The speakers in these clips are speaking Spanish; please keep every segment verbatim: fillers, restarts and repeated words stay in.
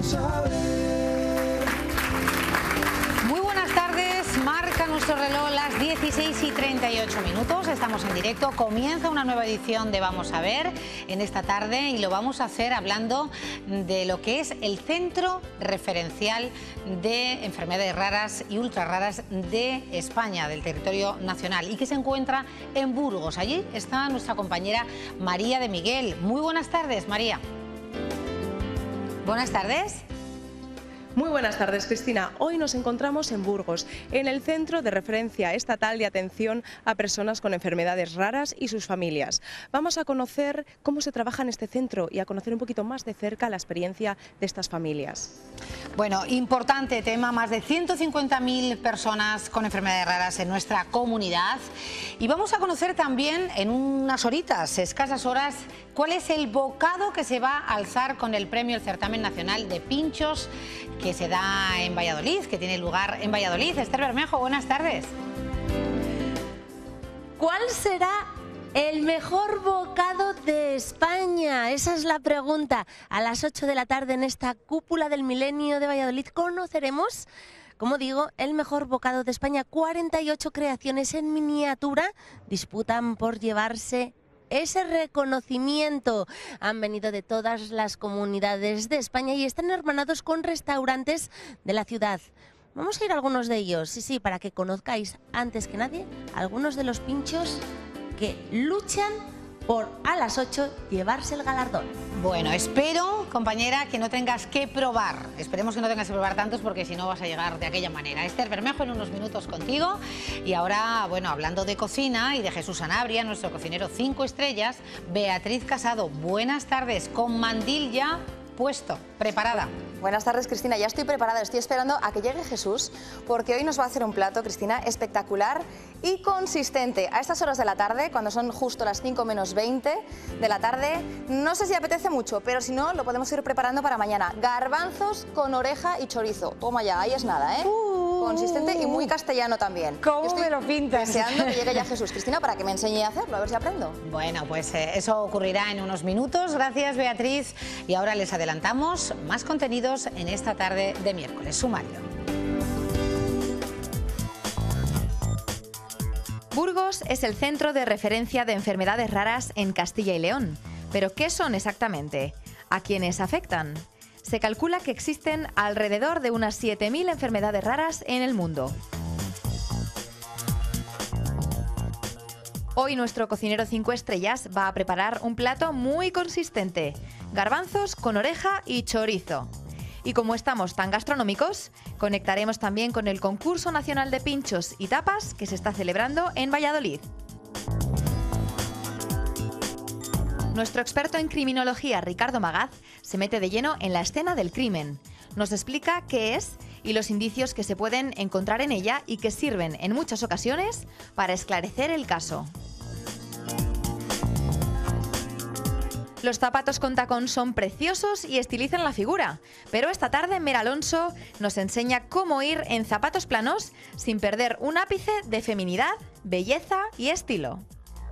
saber. Muy buenas tardes, marca nuestro reloj las dieciséis y treinta y ocho minutos, estamos en directo, comienza una nueva edición de Vamos a ver en esta tarde y lo vamos a hacer hablando de lo que es el Centro Referencial de Enfermedades Raras y Ultra Raras de España, del territorio nacional, y que se encuentra en Burgos. Allí está nuestra compañera María de Miguel. Muy buenas tardes, María. Buenas tardes. Muy buenas tardes, Cristina. Hoy nos encontramos en Burgos, en el Centro de Referencia Estatal de Atención a Personas con Enfermedades Raras y sus familias. Vamos a conocer cómo se trabaja en este centro y a conocer un poquito más de cerca la experiencia de estas familias. Bueno, importante tema, más de ciento cincuenta mil personas con enfermedades raras en nuestra comunidad. Y vamos a conocer también en unas horitas, escasas horas, cuál es el bocado que se va a alzar con el premio del Certamen Nacional de Pinchos que se da en Valladolid, que tiene lugar en Valladolid. Esther Bermejo, buenas tardes. ¿Cuál será el mejor bocado de España? Esa es la pregunta. A las ocho de la tarde en esta cúpula del milenio de Valladolid conoceremos, como digo, el mejor bocado de España. cuarenta y ocho creaciones en miniatura disputan por llevarse ese reconocimiento. Han venido de todas las comunidades de España y están hermanados con restaurantes de la ciudad. Vamos a ir a algunos de ellos, sí, sí, para que conozcáis antes que nadie algunos de los pinchos que luchan por a las ocho llevarse el galardón. Bueno, espero, compañera, que no tengas que probar. Esperemos que no tengas que probar tantos porque si no vas a llegar de aquella manera. Esther Bermejo, en unos minutos contigo. Y ahora, bueno, hablando de cocina y de Jesús Sanabria, nuestro cocinero cinco estrellas, Beatriz Casado, buenas tardes, con mandil ya puesto, preparada. Buenas tardes, Cristina. Ya estoy preparada, estoy esperando a que llegue Jesús, porque hoy nos va a hacer un plato, Cristina, espectacular y consistente. A estas horas de la tarde, cuando son justo las cinco menos veinte de la tarde, no sé si apetece mucho, pero si no, lo podemos ir preparando para mañana. Garbanzos con oreja y chorizo. Toma ya, ahí es nada, ¿eh? Uh, consistente y muy castellano también. ¿Cómo me lo pintas? Deseando que llegue ya Jesús, Cristina, para que me enseñe a hacerlo, a ver si aprendo. Bueno, pues eh, eso ocurrirá en unos minutos. Gracias, Beatriz. Y ahora les adelantamos más contenidos en esta tarde de miércoles. Sumario. Burgos es el centro de referencia de enfermedades raras en Castilla y León. ¿Pero qué son exactamente? ¿A quiénes afectan? Se calcula que existen alrededor de unas siete mil enfermedades raras en el mundo. Hoy nuestro cocinero cinco estrellas va a preparar un plato muy consistente: garbanzos con oreja y chorizo. Y como estamos tan gastronómicos, conectaremos también con el Concurso Nacional de Pinchos y Tapas que se está celebrando en Valladolid. Nuestro experto en criminología, Ricardo Magaz, se mete de lleno en la escena del crimen. Nos explica qué es y los indicios que se pueden encontrar en ella y que sirven en muchas ocasiones para esclarecer el caso. Los zapatos con tacón son preciosos y estilizan la figura, pero esta tarde Mer Alonso nos enseña cómo ir en zapatos planos sin perder un ápice de feminidad, belleza y estilo.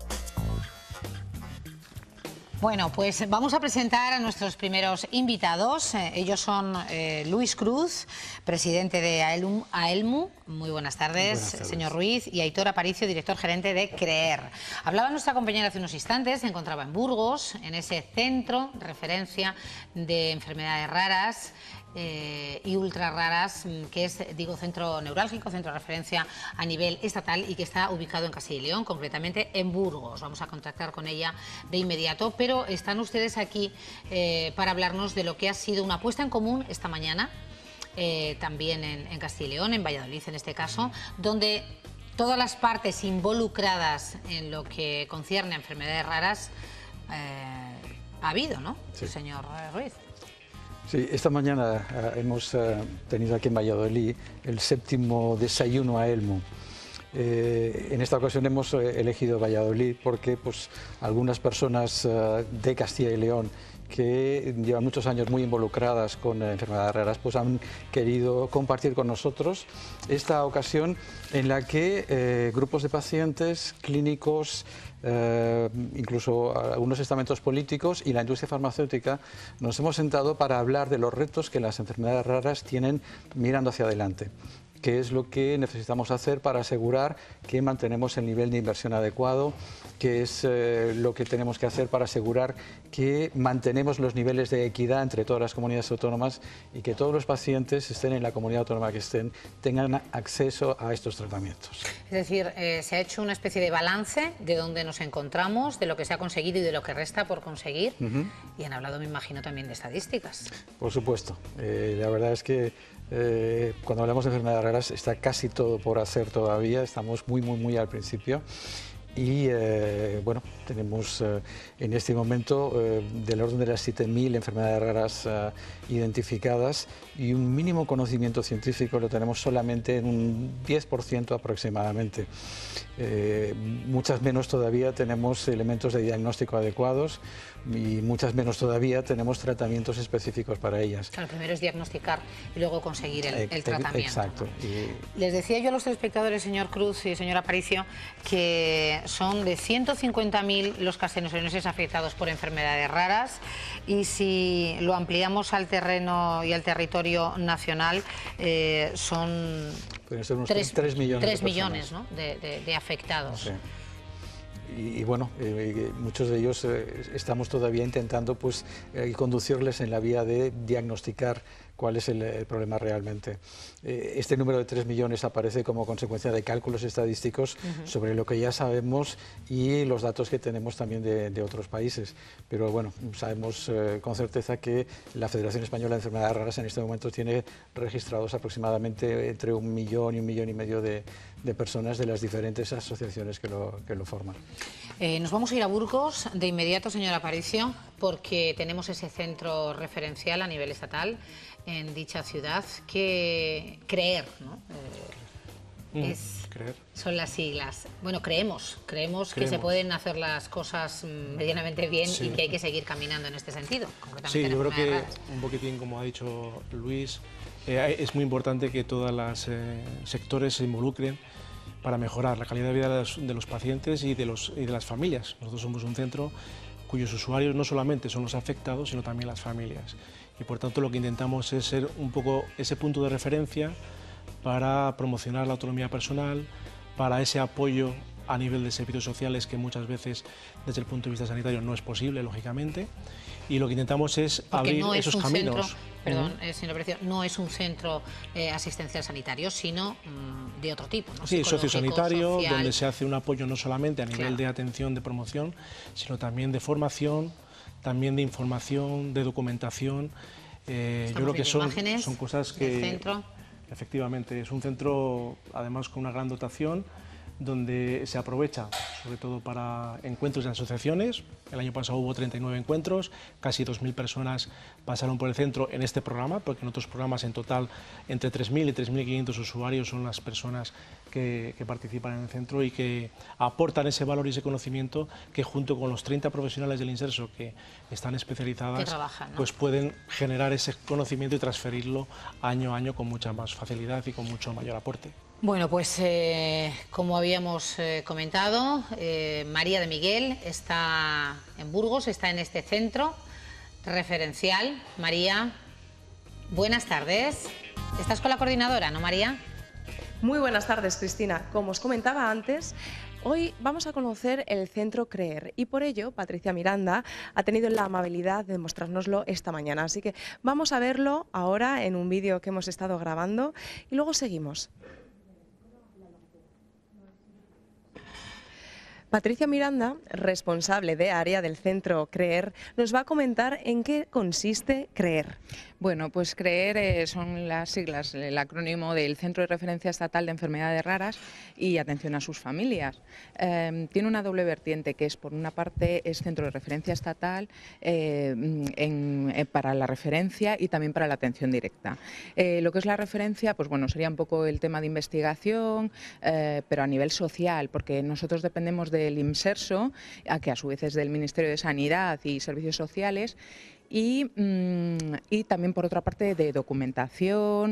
Bueno, pues vamos a presentar a nuestros primeros invitados. Eh, ellos son eh, Luis Cruz, presidente de AELMU. AELMU. Muy buenas tardes, buenas tardes, señor Ruiz. Y Aitor Aparicio, director gerente de CREER. Hablaba nuestra compañera hace unos instantes, se encontraba en Burgos, en ese centro de referencia de enfermedades raras eh, y ultra raras, que es, digo, centro neurálgico, centro de referencia a nivel estatal y que está ubicado en Castilla y León, concretamente en Burgos. Vamos a contactar con ella de inmediato, pero están ustedes aquí eh, para hablarnos de lo que ha sido una puesta en común esta mañana, eh, también en, en Castilla y León, en Valladolid en este caso, donde todas las partes involucradas en lo que concierne a enfermedades raras eh, ha habido, ¿no? Sí. Señor Ruiz. Sí, esta mañana uh, hemos uh, tenido aquí en Valladolid el séptimo desayuno AELMU. Eh, en esta ocasión hemos eh, elegido Valladolid porque pues, algunas personas uh, de Castilla y León que llevan muchos años muy involucradas con eh, enfermedades raras, pues han querido compartir con nosotros esta ocasión en la que eh, grupos de pacientes, clínicos, eh, incluso algunos estamentos políticos y la industria farmacéutica, nos hemos sentado para hablar de los retos que las enfermedades raras tienen mirando hacia adelante. Qué es lo que necesitamos hacer para asegurar que mantenemos el nivel de inversión adecuado, qué es eh, lo que tenemos que hacer para asegurar que mantenemos los niveles de equidad entre todas las comunidades autónomas y que todos los pacientes, estén en la comunidad autónoma que estén, tengan acceso a estos tratamientos. Es decir, eh, se ha hecho una especie de balance de dónde nos encontramos, de lo que se ha conseguido y de lo que resta por conseguir. Uh-huh. Y han hablado, me imagino, también de estadísticas. Por supuesto. Eh, la verdad es que Eh, cuando hablamos de enfermedades raras está casi todo por hacer todavía, estamos muy muy muy al principio y eh, bueno, tenemos eh, en este momento eh, del orden de las siete mil enfermedades raras eh, identificadas y un mínimo conocimiento científico lo tenemos solamente en un diez por ciento aproximadamente. Eh, muchas menos todavía tenemos elementos de diagnóstico adecuados y muchas menos todavía tenemos tratamientos específicos para ellas. Claro, primero es diagnosticar y luego conseguir el, el tratamiento. Exacto. ¿No? Y... Les decía yo a los telespectadores, señor Cruz y señora Aparicio, que son de ciento cincuenta mil los castellanoleoneses afectados por enfermedades raras y si lo ampliamos al terreno y al territorio nacional eh, son tres millones, tres millones ¿no? de, de, de afectados. Sí. Y, y bueno, eh, muchos de ellos eh, estamos todavía intentando pues, eh, conducirles en la vía de diagnosticar cuál es el, el problema realmente. Eh, este número de tres millones aparece como consecuencia de cálculos estadísticos uh-huh. sobre lo que ya sabemos y los datos que tenemos también de, de otros países. Pero bueno, sabemos eh, con certeza que la Federación Española de Enfermedades Raras en este momento tiene registrados aproximadamente entre un millón y un millón y medio de, de personas de las diferentes asociaciones que lo, que lo forman. Eh, nos vamos a ir a Burgos de inmediato, señora Aparicio, porque tenemos ese centro referencial a nivel estatal en dicha ciudad que creer, ¿no? Eh, mm, es, creer. Son las siglas. Bueno, creemos, creemos, creemos que se pueden hacer las cosas medianamente bien sí. y que hay que seguir caminando en este sentido. Sí, yo creo que raras. un poquitín, como ha dicho Luis, eh, es muy importante que todos los eh, sectores se involucren para mejorar la calidad de vida de los, de los pacientes y de, los, y de las familias. Nosotros somos un centro cuyos usuarios no solamente son los afectados, sino también las familias. Y por tanto lo que intentamos es ser un poco ese punto de referencia para promocionar la autonomía personal, para ese apoyo a nivel de servicios sociales que muchas veces desde el punto de vista sanitario no es posible, lógicamente. Y lo que intentamos es Porque abrir no es esos un caminos. Centro, perdón, uh-huh. eh, señor Aparicio, no es un centro eh, asistencial sanitario, sino mm, de otro tipo, ¿no? Sí, sociosanitario, social. donde se hace un apoyo no solamente a nivel claro. de atención, de promoción, sino también de formación, también de información, de documentación. Eh, yo creo que son, son cosas que... Centro. Efectivamente, es un centro además con una gran dotación, donde se aprovecha sobre todo para encuentros de asociaciones. El año pasado hubo treinta y nueve encuentros, casi dos mil personas pasaron por el centro en este programa, porque en otros programas en total entre tres mil y tres mil quinientos usuarios son las personas que, que participan en el centro y que aportan ese valor y ese conocimiento que junto con los treinta profesionales del Inserso que están especializadas, que trabajan, ¿no? pues pueden generar ese conocimiento y transferirlo año a año con mucha más facilidad y con mucho mayor aporte. Bueno, pues eh, como habíamos eh, comentado, eh, María de Miguel está en Burgos, está en este centro referencial. María, buenas tardes. ¿Estás con la coordinadora, no, María? Muy buenas tardes, Cristina. Como os comentaba antes, hoy vamos a conocer el Centro Creer y por ello Patricia Miranda ha tenido la amabilidad de mostrárnoslo esta mañana. Así que vamos a verlo ahora en un vídeo que hemos estado grabando y luego seguimos. Patricia Miranda, responsable de área del Centro Creer, nos va a comentar en qué consiste Creer. Bueno, pues Creer eh, son las siglas, el acrónimo del Centro de Referencia Estatal de Enfermedades Raras y Atención a sus Familias. Eh, tiene una doble vertiente, que es, por una parte, es Centro de Referencia Estatal eh, en, eh, para la referencia y también para la atención directa. Eh, lo que es la referencia, pues bueno, sería un poco el tema de investigación, eh, pero a nivel social, porque nosotros dependemos de del Inserso, que a su vez es del Ministerio de Sanidad y Servicios Sociales, y, y también por otra parte de documentación,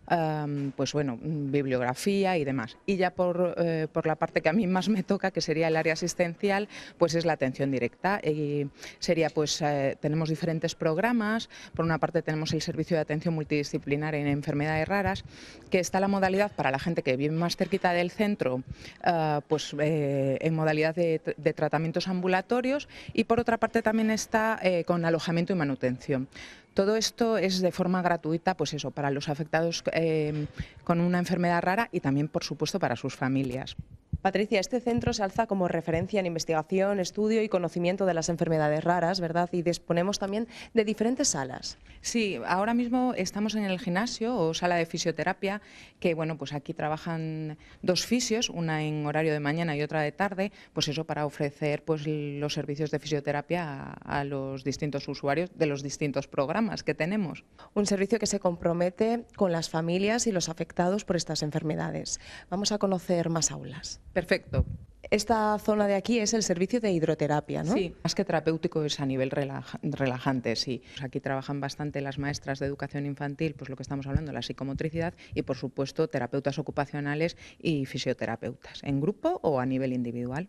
um, pues bueno, bibliografía y demás. Y ya por, eh, por la parte que a mí más me toca, que sería el área asistencial, pues es la atención directa. Y sería, pues, eh, tenemos diferentes programas. Por una parte tenemos el servicio de atención multidisciplinar en enfermedades raras, que está la modalidad para la gente que vive más cerquita del centro, uh, pues eh, en modalidad de, de tratamientos ambulatorios, y por otra parte también está eh, con alojamiento y manutención. Todo esto es de forma gratuita, pues eso, para los afectados eh, con una enfermedad rara y también, por supuesto, para sus familias. Patricia, este centro se alza como referencia en investigación, estudio y conocimiento de las enfermedades raras, ¿verdad? Y disponemos también de diferentes salas. Sí, ahora mismo estamos en el gimnasio o sala de fisioterapia, que bueno, pues aquí trabajan dos fisios, una en horario de mañana y otra de tarde, pues eso para ofrecer pues los servicios de fisioterapia a, a los distintos usuarios de los distintos programas que tenemos. Un servicio que se compromete con las familias y los afectados por estas enfermedades. Vamos a conocer más aulas. Perfecto. Esta zona de aquí es el servicio de hidroterapia, ¿no? Sí, más que terapéutico es a nivel relaja, relajante, sí. Pues aquí trabajan bastante las maestras de educación infantil, pues lo que estamos hablando, la psicomotricidad, y por supuesto terapeutas ocupacionales y fisioterapeutas, en grupo o a nivel individual.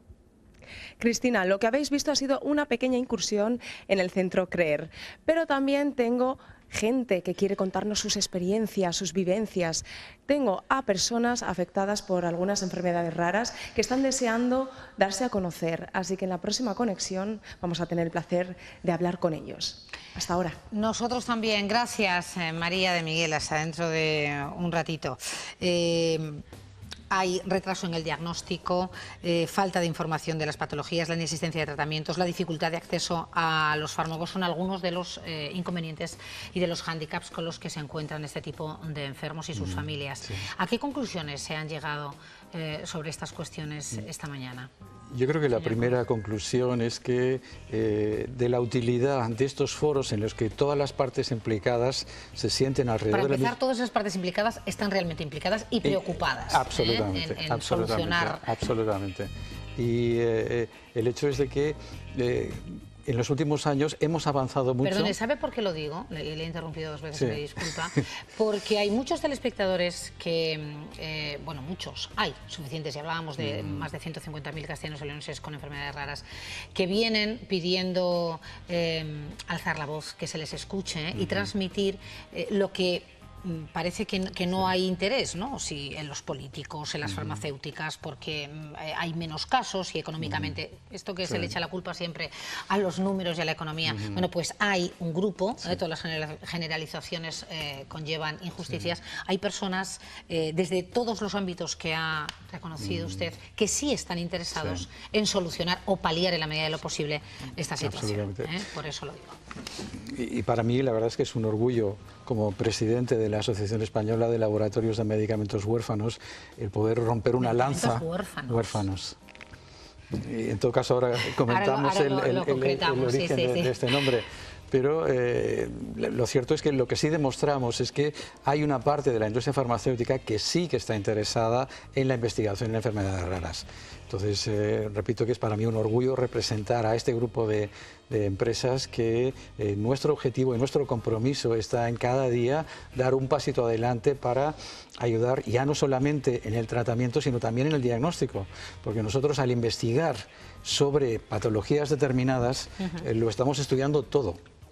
Cristina, lo que habéis visto ha sido una pequeña incursión en el Centro CREER, pero también tengo gente que quiere contarnos sus experiencias, sus vivencias. Tengo a personas afectadas por algunas enfermedades raras que están deseando darse a conocer, así que en la próxima conexión vamos a tener el placer de hablar con ellos. Hasta ahora. Nosotros también. Gracias, eh, María de Miguel. Hasta dentro de un ratito. Eh, Hay retraso en el diagnóstico, eh, falta de información de las patologías, la inexistencia de tratamientos, la dificultad de acceso a los fármacos son algunos de los eh, inconvenientes y de los hándicaps con los que se encuentran este tipo de enfermos y sus mm, familias. Sí. ¿A qué conclusiones se han llegado eh, sobre estas cuestiones mm. esta mañana? Yo creo que la primera conclusión es que eh, de la utilidad de estos foros en los que todas las partes implicadas se sienten alrededor... Para empezar, todas esas partes implicadas están realmente implicadas y preocupadas. Eh, absolutamente, ¿eh? en, en absolutamente, solucionar... absolutamente. Y eh, el hecho es de que... Eh, en los últimos años hemos avanzado mucho. Perdone, ¿sabe por qué lo digo? Le, le he interrumpido dos veces, sí. Me disculpa. Porque hay muchos telespectadores que, eh, bueno, muchos, hay suficientes, y hablábamos de mm. más de ciento cincuenta mil castellanos y leoneses con enfermedades raras, que vienen pidiendo eh, alzar la voz, que se les escuche mm. y transmitir eh, lo que... parece que, que no hay interés, ¿no? Si en los políticos, en las farmacéuticas, porque hay menos casos y económicamente, esto que sí. se le echa la culpa siempre a los números y a la economía, uh-huh. bueno, pues hay un grupo, sí. ¿eh? Todas las generalizaciones eh, conllevan injusticias, sí. hay personas eh, desde todos los ámbitos que ha reconocido uh-huh. usted, que sí están interesados sí. en solucionar o paliar en la medida de lo posible esta situación, ¿eh? Por eso lo digo. Y, y para mí la verdad es que es un orgullo como presidente de la Asociación Española de Laboratorios de Medicamentos Huérfanos el poder romper una lanza. Huérfanos. Huérfanos. Y en todo caso ahora comentamos ahora lo, ahora el, lo, el, lo el, el origen sí, sí, de, sí. de este nombre. Pero eh, lo cierto es que lo que sí demostramos es que hay una parte de la industria farmacéutica que sí que está interesada en la investigación en enfermedades raras. Entonces, eh, repito que es para mí un orgullo representar a este grupo de, de empresas que eh, nuestro objetivo y nuestro compromiso está en cada día dar un pasito adelante para ayudar ya no solamente en el tratamiento, sino también en el diagnóstico. Porque nosotros al investigar sobre patologías determinadas, uh-huh. eh, lo estamos estudiando todo.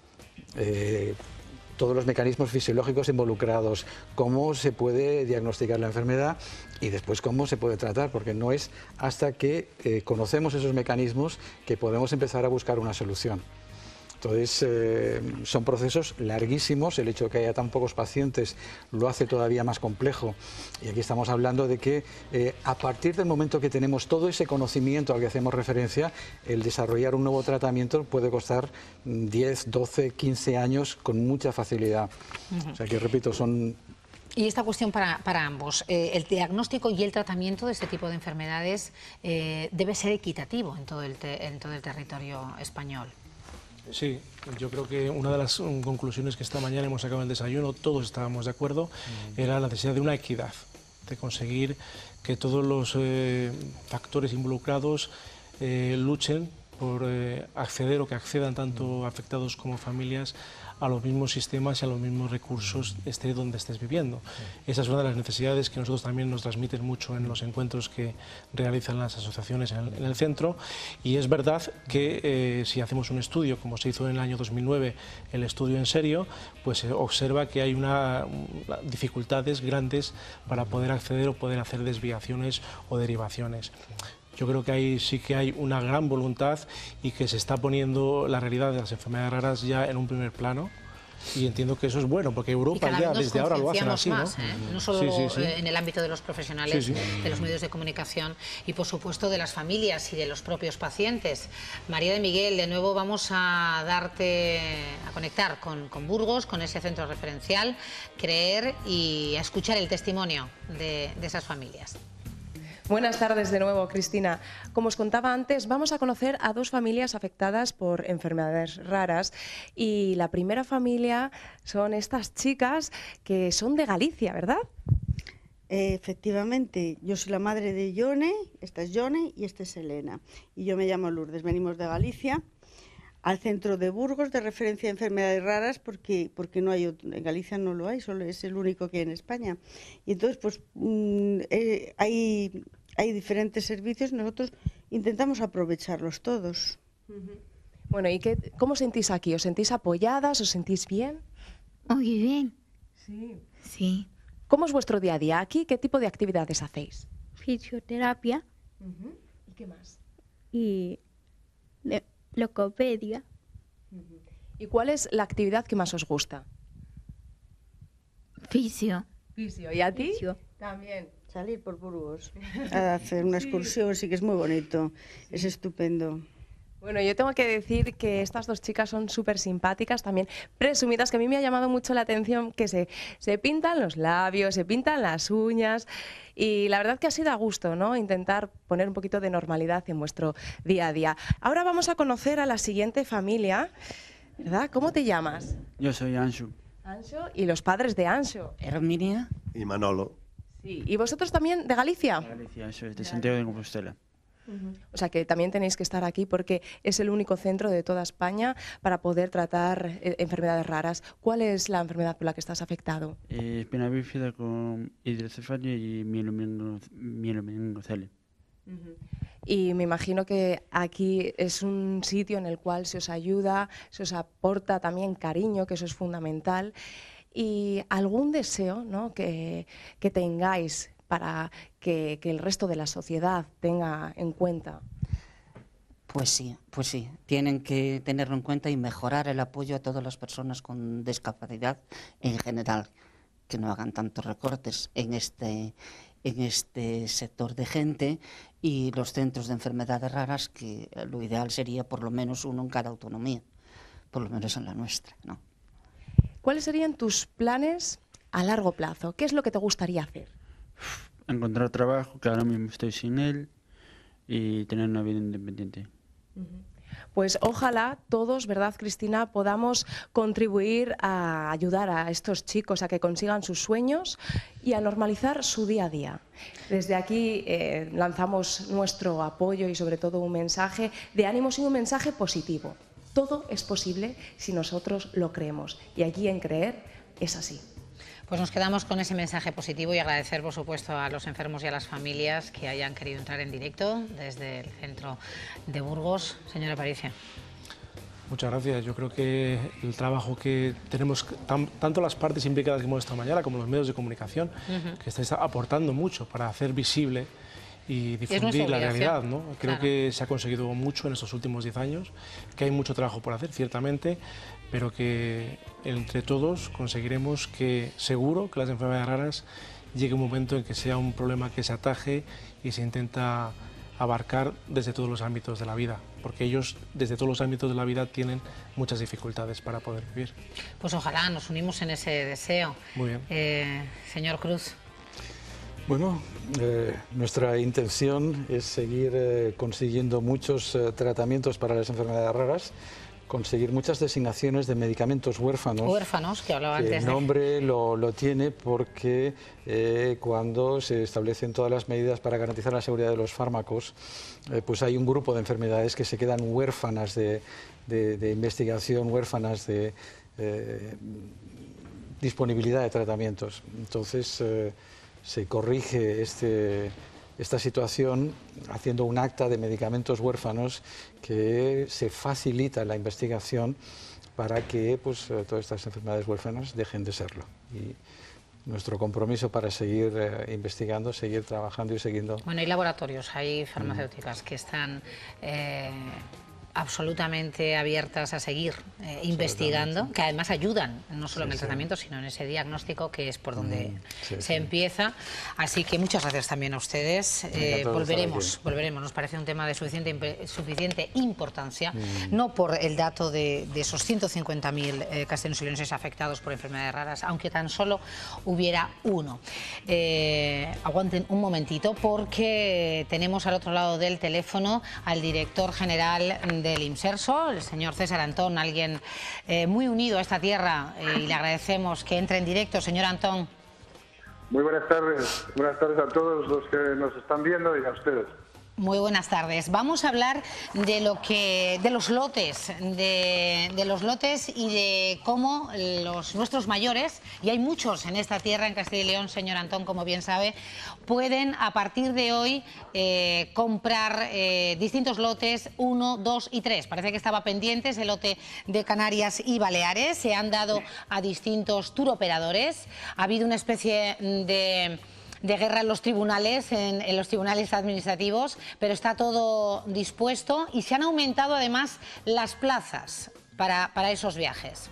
Eh, todos los mecanismos fisiológicos involucrados, cómo se puede diagnosticar la enfermedad y después cómo se puede tratar, porque no es hasta que eh, conocemos esos mecanismos que podemos empezar a buscar una solución. Entonces, eh, son procesos larguísimos, el hecho de que haya tan pocos pacientes lo hace todavía más complejo. Y aquí estamos hablando de que eh, a partir del momento que tenemos todo ese conocimiento al que hacemos referencia, el desarrollar un nuevo tratamiento puede costar diez, doce, quince años con mucha facilidad. Uh-huh. O sea que, repito, son... Y esta cuestión para, para ambos, eh, el diagnóstico y el tratamiento de este tipo de enfermedades eh, debe ser equitativo en todo el, te, en todo el territorio español. Sí, yo creo que una de las um, conclusiones que esta mañana hemos sacado en el desayuno, todos estábamos de acuerdo, mm. era la necesidad de una equidad, de conseguir que todos los eh, factores involucrados eh, luchen por eh, acceder o que accedan tanto mm. afectados como familias a los mismos sistemas y a los mismos recursos esté donde estés viviendo. Esa es una de las necesidades que nosotros también nos transmiten mucho en los encuentros que realizan las asociaciones en el, en el centro, y es verdad que eh, si hacemos un estudio, como se hizo en el año dos mil nueve, el estudio En Serio, pues se observa que hay una, una, dificultades grandes para poder acceder o poder hacer desviaciones o derivaciones. Yo creo que ahí sí que hay una gran voluntad y que se está poniendo la realidad de las enfermedades raras ya en un primer plano. Y entiendo que eso es bueno, porque Europa ya desde ahora lo hacen así, más, ¿no? ¿eh? No solo sí, sí, sí. en el ámbito de los profesionales, sí, sí. de los medios de comunicación y, por supuesto, de las familias y de los propios pacientes. María de Miguel, de nuevo vamos a darte, a conectar con, con Burgos, con ese centro referencial, creer y a escuchar el testimonio de, de esas familias. Buenas tardes de nuevo, Cristina. Como os contaba antes, vamos a conocer a dos familias afectadas por enfermedades raras. Y la primera familia son estas chicas que son de Galicia, ¿verdad? Eh, efectivamente, yo soy la madre de Yone, esta es Yone y esta es Elena. Y yo me llamo Lourdes, venimos de Galicia al centro de Burgos de referencia a enfermedades raras porque, porque no hay otro, en Galicia no lo hay, solo es el único que hay en España. Y entonces pues mmm, eh, hay, hay diferentes servicios, nosotros intentamos aprovecharlos todos. Uh-huh. Bueno, ¿y qué, cómo sentís aquí? ¿Os sentís apoyadas? ¿Os sentís bien? Muy bien. Sí. Sí. ¿Cómo es vuestro día a día aquí? ¿Qué tipo de actividades hacéis? Fisioterapia. Uh-huh. ¿Y qué más? Y de logopedia. Uh-huh. ¿Y cuál es la actividad que más os gusta? Fisio. Fisio. ¿Y a ti? Fisio. También. Salir por Burgos a hacer una excursión, sí, sí que es muy bonito, sí. Es estupendo. Bueno, yo tengo que decir que estas dos chicas son súper simpáticas, también presumidas, que a mí me ha llamado mucho la atención que se, se pintan los labios, se pintan las uñas, y la verdad que ha sido a gusto, ¿no? Intentar poner un poquito de normalidad en vuestro día a día. Ahora vamos a conocer a la siguiente familia, ¿verdad? ¿Cómo te llamas? Yo soy Anshu. Anshu, y los padres de Anshu. Herminia. Y Manolo. Sí. ¿Y vosotros también de Galicia? De Galicia, eso es, de Santiago de Compostela. Uh-huh. O sea que también tenéis que estar aquí porque es el único centro de toda España para poder tratar eh, enfermedades raras. ¿Cuál es la enfermedad por la que estás afectado? Eh, espina bífida con hidrocefalia y mielomeningocele. Uh-huh. Y me imagino que aquí es un sitio en el cual se os ayuda, se os aporta también cariño, que eso es fundamental. Y algún deseo, ¿no?, que, que tengáis para que, que el resto de la sociedad tenga en cuenta. Pues sí, pues sí, tienen que tenerlo en cuenta y mejorar el apoyo a todas las personas con discapacidad en general, que no hagan tantos recortes en este, en este sector de gente, y los centros de enfermedades raras, que lo ideal sería por lo menos uno en cada autonomía, por lo menos en la nuestra, ¿no? ¿Cuáles serían tus planes a largo plazo? ¿Qué es lo que te gustaría hacer? Encontrar trabajo, que ahora mismo estoy sin él, y tener una vida independiente. Pues ojalá todos, ¿verdad, Cristina?, podamos contribuir a ayudar a estos chicos a que consigan sus sueños y a normalizar su día a día. Desde aquí eh, lanzamos nuestro apoyo y sobre todo un mensaje de ánimos y un mensaje positivo. Todo es posible si nosotros lo creemos, y aquí en Creer es así. Pues nos quedamos con ese mensaje positivo y agradecer, por supuesto, a los enfermos y a las familias que hayan querido entrar en directo desde el centro de Burgos. Señora Aparicio. Muchas gracias. Yo creo que el trabajo que tenemos, tan, tanto las partes implicadas que hemos esta mañana como los medios de comunicación, uh-huh. que estáis aportando mucho para hacer visible y difundir la realidad, ¿no? Creo claro. que se ha conseguido mucho en estos últimos diez años, que hay mucho trabajo por hacer, ciertamente, pero que entre todos conseguiremos que, seguro, que las enfermedades raras llegue un momento en que sea un problema que se ataje y se intenta abarcar desde todos los ámbitos de la vida, porque ellos desde todos los ámbitos de la vida tienen muchas dificultades para poder vivir. Pues ojalá nos unimos en ese deseo. Muy bien. Eh, señor Cruz. Bueno, eh, nuestra intención es seguir eh, consiguiendo muchos eh, tratamientos para las enfermedades raras, conseguir muchas designaciones de medicamentos huérfanos. Huérfanos, que hablaba antes. El nombre lo, lo tiene porque eh, cuando se establecen todas las medidas para garantizar la seguridad de los fármacos, eh, pues hay un grupo de enfermedades que se quedan huérfanas de, de, de investigación, huérfanas de, eh, disponibilidad de tratamientos. Entonces eh, se corrige este, esta situación haciendo un acta de medicamentos huérfanos que se facilita la investigación para que pues, todas estas enfermedades huérfanas dejen de serlo. Y nuestro compromiso para seguir eh, investigando, seguir trabajando y siguiendo... Bueno, hay laboratorios, hay farmacéuticas mm. que están eh, absolutamente abiertas a seguir eh, investigando, que además ayudan, no solo sí, en el sí. tratamiento, sino en ese diagnóstico que es por donde mm, sí, se sí. empieza. Así que muchas gracias también a ustedes. Eh, volveremos, volveremos. Nos parece un tema de suficiente, suficiente importancia, mm. no por el dato de, de esos ciento cincuenta mil eh, castellanos y leoneses afectados por enfermedades raras, aunque tan solo hubiera uno. Eh, aguanten un momentito porque tenemos al otro lado del teléfono al director general del IMSERSO, el señor César Antón, alguien eh, muy unido a esta tierra eh, y le agradecemos que entre en directo. Señor Antón. Muy buenas tardes, buenas tardes a todos los que nos están viendo y a ustedes. Muy buenas tardes. Vamos a hablar de lo que, de los lotes, de, de los lotes y de cómo los nuestros mayores, y hay muchos en esta tierra, en Castilla y León, señor Antón, como bien sabe, pueden a partir de hoy eh, comprar eh, distintos lotes uno, dos y tres. Parece que estaba pendiente ese lote de Canarias y Baleares. Se han dado a distintos turoperadores. Ha habido una especie de... de guerra en los tribunales, en, en los tribunales administrativos, pero está todo dispuesto y se han aumentado además las plazas para, para esos viajes.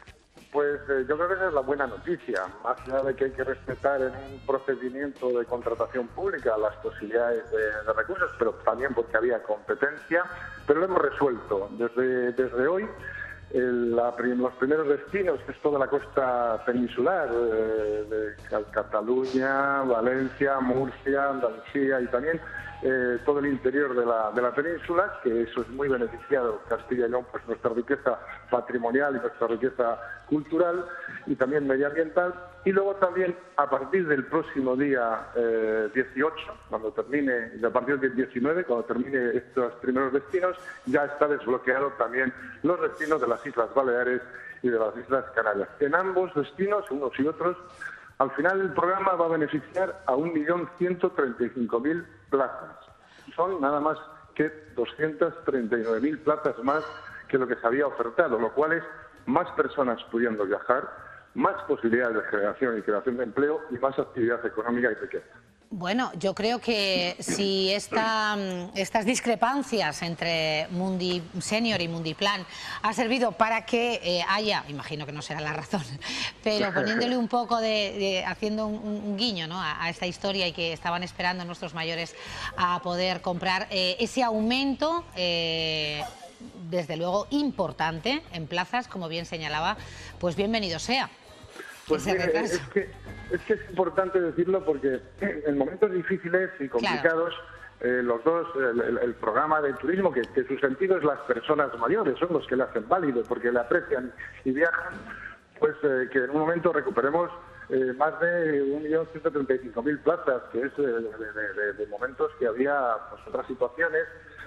Pues eh, yo creo que esa es la buena noticia, más allá de que hay que respetar en un procedimiento de contratación pública las posibilidades de, de recursos, pero también porque había competencia, pero lo hemos resuelto desde, desde hoy. El, la, los primeros destinos, que es toda la costa peninsular, eh, de Cataluña, Valencia, Murcia, Andalucía y también eh, todo el interior de la, de la península, que eso es muy beneficiado Castilla y León, pues nuestra riqueza patrimonial y nuestra riqueza cultural y también medioambiental. Y luego también a partir del próximo día eh, dieciocho, cuando termine, y a partir del diecinueve, cuando termine estos primeros destinos, ya está desbloqueado también los destinos de las Islas Baleares y de las Islas Canarias. En ambos destinos, unos y otros, al final el programa va a beneficiar a un millón ciento treinta y cinco mil plazas. Son nada más que doscientas treinta y nueve mil plazas más que lo que se había ofertado, lo cual es más personas pudiendo viajar, más posibilidades de generación y creación de empleo y más actividad económica y riqueza. Bueno, yo creo que si esta, estas discrepancias entre Mundi Senior y Mundiplan ha servido para que eh, haya, imagino que no será la razón, pero poniéndole un poco de, de haciendo un, un guiño, ¿no?, a, a esta historia y que estaban esperando nuestros mayores a poder comprar eh, ese aumento, eh, desde luego importante en plazas, como bien señalaba, pues bienvenido sea. Pues mire, es, que, es que es importante decirlo porque en momentos difíciles y complicados, claro, eh, los dos, el, el, el programa de turismo, que, que su sentido es las personas mayores, son los que le hacen válido porque le aprecian y viajan, pues eh, que en un momento recuperemos eh, más de un millón ciento treinta y cinco mil plazas, que es eh, de, de, de, de momentos que había pues, otras situaciones.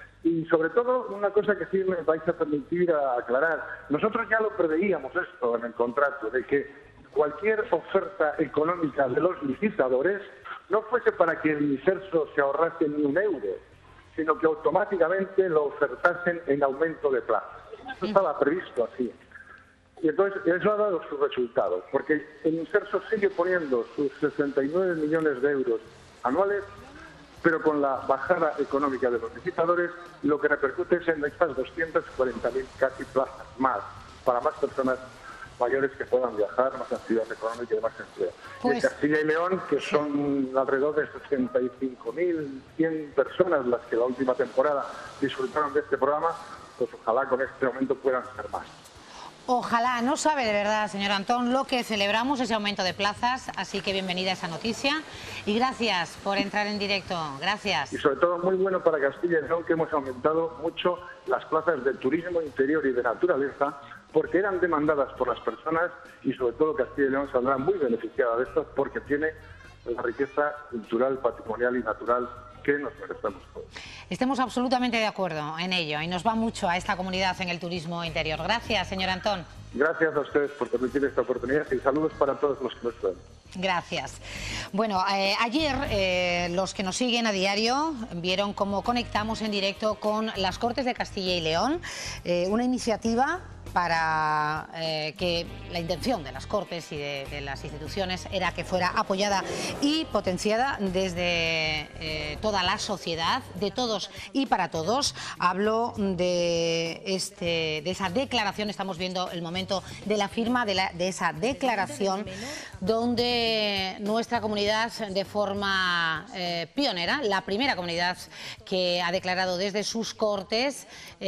Y sobre todo, una cosa que sí me vais a permitir a aclarar, nosotros ya lo preveíamos esto en el contrato, de que cualquier oferta económica de los licitadores no fuese para que el IMSERSO se ahorrase ni un euro, sino que automáticamente lo ofertasen en aumento de plazas. Eso estaba previsto así. Y entonces eso ha dado sus resultados, porque el IMSERSO sigue poniendo sus sesenta y nueve millones de euros anuales, pero con la bajada económica de los licitadores, lo que repercute es en estas doscientas cuarenta mil casi plazas más, para más personas mayores que puedan viajar, más actividad económica y más empleo. Pues, y en Castilla y León, que son alrededor de sesenta y cinco mil cien personas las que la última temporada disfrutaron de este programa, pues ojalá con este aumento puedan ser más. Ojalá, no sabe de verdad, señor Antón, lo que celebramos, ese aumento de plazas, así que bienvenida a esa noticia y gracias por entrar en directo, gracias. Y sobre todo muy bueno para Castilla y León que hemos aumentado mucho las plazas de turismo interior y de naturaleza, porque eran demandadas por las personas y sobre todo Castilla y León saldrá muy beneficiada de esto porque tiene la riqueza cultural, patrimonial y natural que nos merecemos todos. Estemos absolutamente de acuerdo en ello y nos va mucho a esta comunidad en el turismo interior. Gracias, señor Antón. Gracias a ustedes por permitir esta oportunidad y saludos para todos los que nos ven. Gracias. Bueno, eh, ayer eh, los que nos siguen a diario vieron cómo conectamos en directo con las Cortes de Castilla y León, eh, una iniciativa para eh, que la intención de las Cortes y de, de las instituciones era que fuera apoyada y potenciada desde eh, toda la sociedad, de todos y para todos. Hablo de, este, de esa declaración, estamos viendo el momento de la firma de, la, de esa declaración donde nuestra comunidad de forma eh, pionera, la primera comunidad que ha declarado desde sus Cortes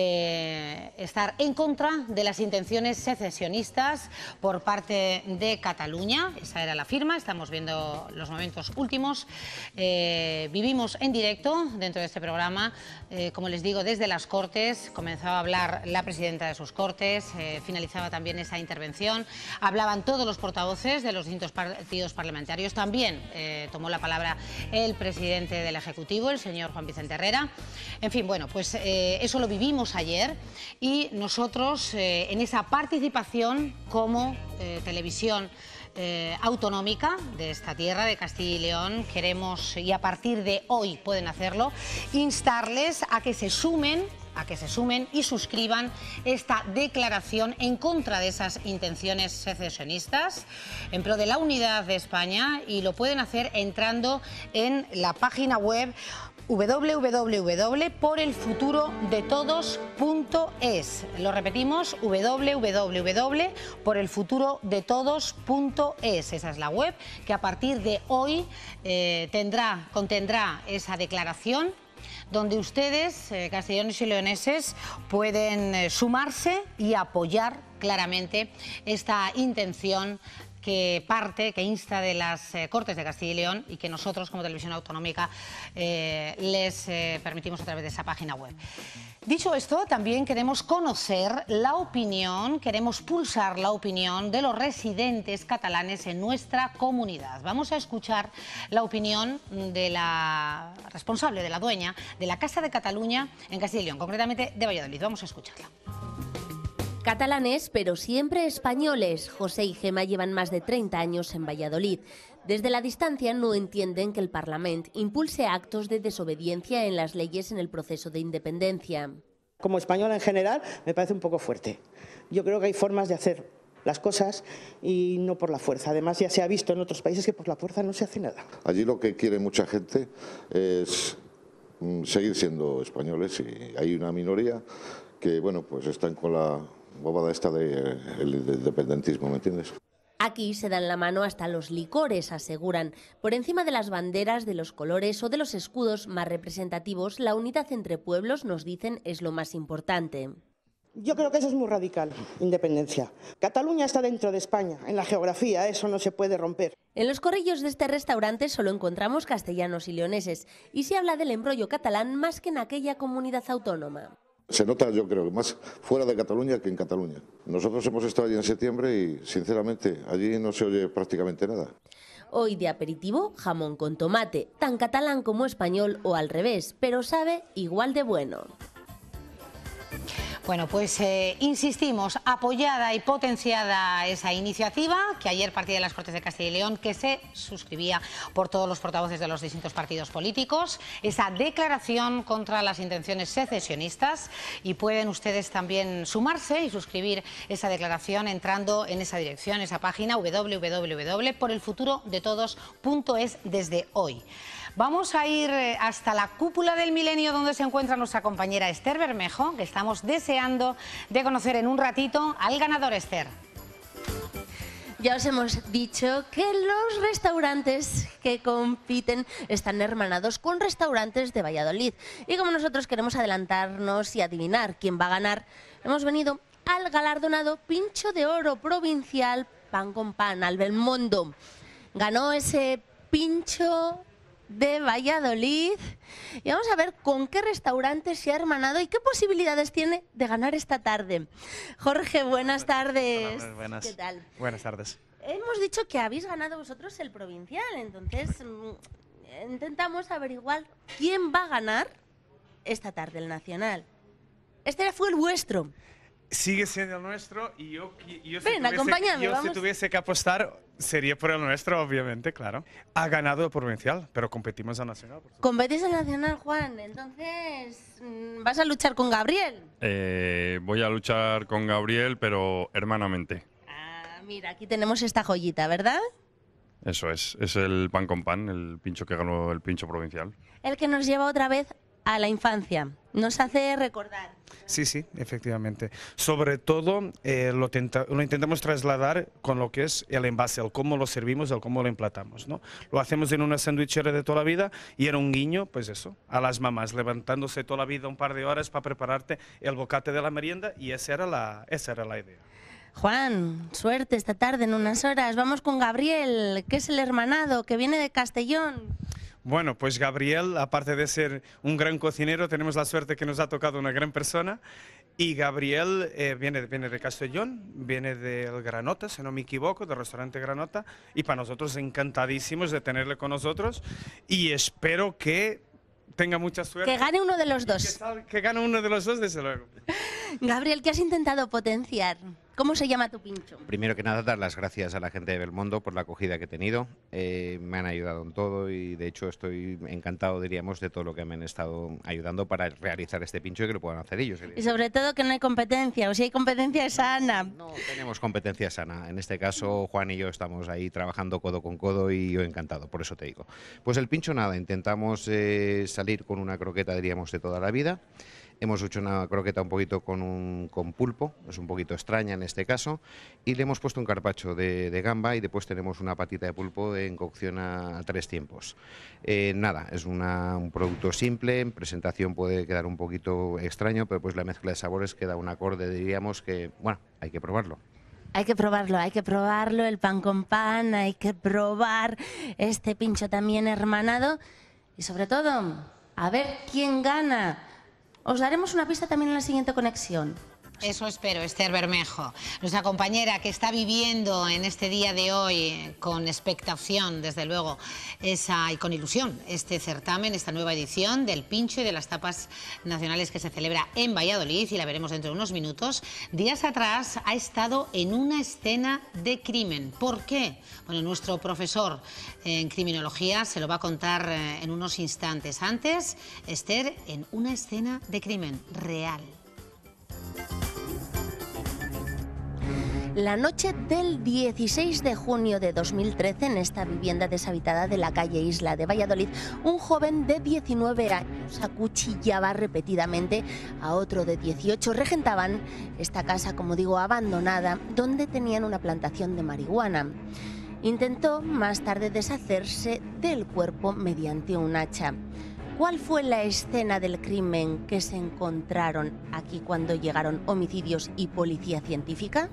eh, estar en contra de las intenciones secesionistas por parte de Cataluña. Esa era la firma, estamos viendo los momentos últimos. Eh, vivimos en directo dentro de este programa, eh, como les digo, desde las Cortes. Comenzaba a hablar la presidenta de sus Cortes, eh, finalizaba también esa intervención, hablaban todos los portavoces de los distintos partidos parlamentarios, también eh, tomó la palabra el presidente del Ejecutivo, el señor Juan Vicente Herrera. En fin, bueno, pues eh, eso lo vivimos ayer y nosotros eh, en esa participación como eh, televisión eh, autonómica de esta tierra, de Castilla y León, queremos, y a partir de hoy pueden hacerlo, instarles a que se sumen a que se sumen y suscriban esta declaración en contra de esas intenciones secesionistas en pro de la unidad de España, y lo pueden hacer entrando en la página web w w w punto por el futuro de todos punto es. Lo repetimos, w w w punto por el futuro de todos punto es. Esa es la web que a partir de hoy eh, tendrá, contendrá esa declaración, donde ustedes, eh, castellanos y leoneses, pueden eh, sumarse y apoyar claramente esta intención que parte, que insta de las eh, Cortes de Castilla y León y que nosotros como televisión autonómica eh, les eh, permitimos a través de esa página web. Dicho esto, también queremos conocer la opinión, queremos pulsar la opinión de los residentes catalanes en nuestra comunidad. Vamos a escuchar la opinión de la responsable, de la dueña de la Casa de Cataluña en Castilla y León, concretamente de Valladolid. Vamos a escucharla. Catalanes, pero siempre españoles. José y Gema llevan más de treinta años en Valladolid. Desde la distancia no entienden que el Parlamento impulse actos de desobediencia en las leyes en el proceso de independencia. Como española en general, me parece un poco fuerte. Yo creo que hay formas de hacer las cosas y no por la fuerza. Además, ya se ha visto en otros países que por la fuerza no se hace nada. Allí lo que quiere mucha gente es seguir siendo españoles, y hay una minoría que, bueno, pues están con la bobada esta del de independentismo, ¿me entiendes? Aquí se dan la mano hasta los licores, aseguran. Por encima de las banderas, de los colores o de los escudos más representativos, la unidad entre pueblos, nos dicen, es lo más importante. Yo creo que eso es muy radical, independencia. Cataluña está dentro de España, en la geografía, eso no se puede romper. En los corrillos de este restaurante solo encontramos castellanos y leoneses, y se habla del embrollo catalán más que en aquella comunidad autónoma. Se nota, yo creo, más fuera de Cataluña que en Cataluña. Nosotros hemos estado allí en septiembre y, sinceramente, allí no se oye prácticamente nada. Hoy de aperitivo, jamón con tomate, tan catalán como español o al revés, pero sabe igual de bueno. Bueno, pues eh, insistimos, apoyada y potenciada esa iniciativa que ayer partía de las Cortes de Castilla y León, que se suscribía por todos los portavoces de los distintos partidos políticos, esa declaración contra las intenciones secesionistas, y pueden ustedes también sumarse y suscribir esa declaración entrando en esa dirección, esa página w w w punto por el futuro de todos punto es desde hoy. Vamos a ir hasta la cúpula del milenio, donde se encuentra nuestra compañera Esther Bermejo, que estamos deseando de conocer en un ratito al ganador. Esther. Ya os hemos dicho que los restaurantes que compiten están hermanados con restaurantes de Valladolid. Y como nosotros queremos adelantarnos y adivinar quién va a ganar, hemos venido al galardonado Pincho de Oro Provincial Pan con Pan, al Belmondo. Ganó ese pincho de Valladolid y vamos a ver con qué restaurante se ha hermanado y qué posibilidades tiene de ganar esta tarde. Jorge, buenas tardes. Hola, buenas. ¿Qué tal? Buenas tardes. Hemos dicho que habéis ganado vosotros el provincial, entonces intentamos averiguar quién va a ganar esta tarde el Nacional. Este fue el vuestro. Sigue siendo el nuestro y yo, yo, si, Ven, tuviese, acompáñame, yo vamos. si tuviese que apostar sería por el nuestro, obviamente, claro. Ha ganado el provincial, pero competimos al nacional. Competís al Nacional, Juan, entonces vas a luchar con Gabriel. Eh, voy a luchar con Gabriel, pero hermanamente. Ah, mira, aquí tenemos esta joyita, ¿verdad? Eso es, es el pan con pan, el pincho que ganó el pincho provincial. El que nos lleva otra vez a la infancia, nos hace recordar. Sí, sí, efectivamente. Sobre todo eh, lo, tenta, lo intentamos trasladar con lo que es el envase, el cómo lo servimos, el cómo lo emplatamos, ¿no? Lo hacemos en una sandwichera de toda la vida y era un guiño, pues eso, a las mamás, levantándose toda la vida un par de horas para prepararte el bocate de la merienda y esa era la, esa era la idea. Juan, suerte esta tarde en unas horas. Vamos con Gabriel, que es el hermanado, que viene de Castellón. Bueno, pues Gabriel, aparte de ser un gran cocinero, tenemos la suerte que nos ha tocado una gran persona. Y Gabriel eh, viene, viene de Castellón, viene del Granota, si no me equivoco, del restaurante Granota. Y para nosotros encantadísimos de tenerle con nosotros. Y espero que tenga mucha suerte. Que gane uno de los dos. Que, sal, que gane uno de los dos, desde luego. Gabriel, ¿qué has intentado potenciar? ¿Cómo se llama tu pincho? Primero que nada, dar las gracias a la gente de Belmondo por la acogida que he tenido. Eh, me han ayudado en todo y de hecho estoy encantado, diríamos, de todo lo que me han estado ayudando para realizar este pincho y que lo puedan hacer ellos. Y sobre todo que no hay competencia, o si hay competencia es sana. No tenemos competencia sana. En este caso, Juan y yo estamos ahí trabajando codo con codo y yo encantado, por eso te digo. Pues el pincho nada, intentamos eh, salir con una croqueta, diríamos, de toda la vida. Hemos hecho una croqueta un poquito con, un, con pulpo, es un poquito extraña en este caso, y le hemos puesto un carpaccio de, de gamba y después tenemos una patita de pulpo en cocción a, a tres tiempos. Eh, nada, es una, un producto simple, en presentación puede quedar un poquito extraño, pero pues la mezcla de sabores queda un acorde, diríamos que, bueno, hay que probarlo. Hay que probarlo, hay que probarlo, el pan con pan, hay que probar este pincho también hermanado y sobre todo, a ver quién gana. Os daremos una pista también en la siguiente conexión. Eso espero, Esther Bermejo, nuestra compañera que está viviendo en este día de hoy con expectación, desde luego, esa, y con ilusión, este certamen, esta nueva edición del pincho y de las tapas nacionales que se celebra en Valladolid, y la veremos dentro de unos minutos. Días atrás ha estado en una escena de crimen. ¿Por qué? Bueno, nuestro profesor en criminología se lo va a contar en unos instantes. Antes, Esther, en una escena de crimen real. La noche del dieciséis de junio de dos mil trece, en esta vivienda deshabitada de la calle Isla de Valladolid, un joven de diecinueve años acuchillaba repetidamente a otro de dieciocho. Regentaban esta casa, como digo, abandonada, donde tenían una plantación de marihuana. Intentó más tarde deshacerse del cuerpo mediante un hacha. ¿Cuál fue la escena del crimen que se encontraron aquí cuando llegaron homicidios y policía científica?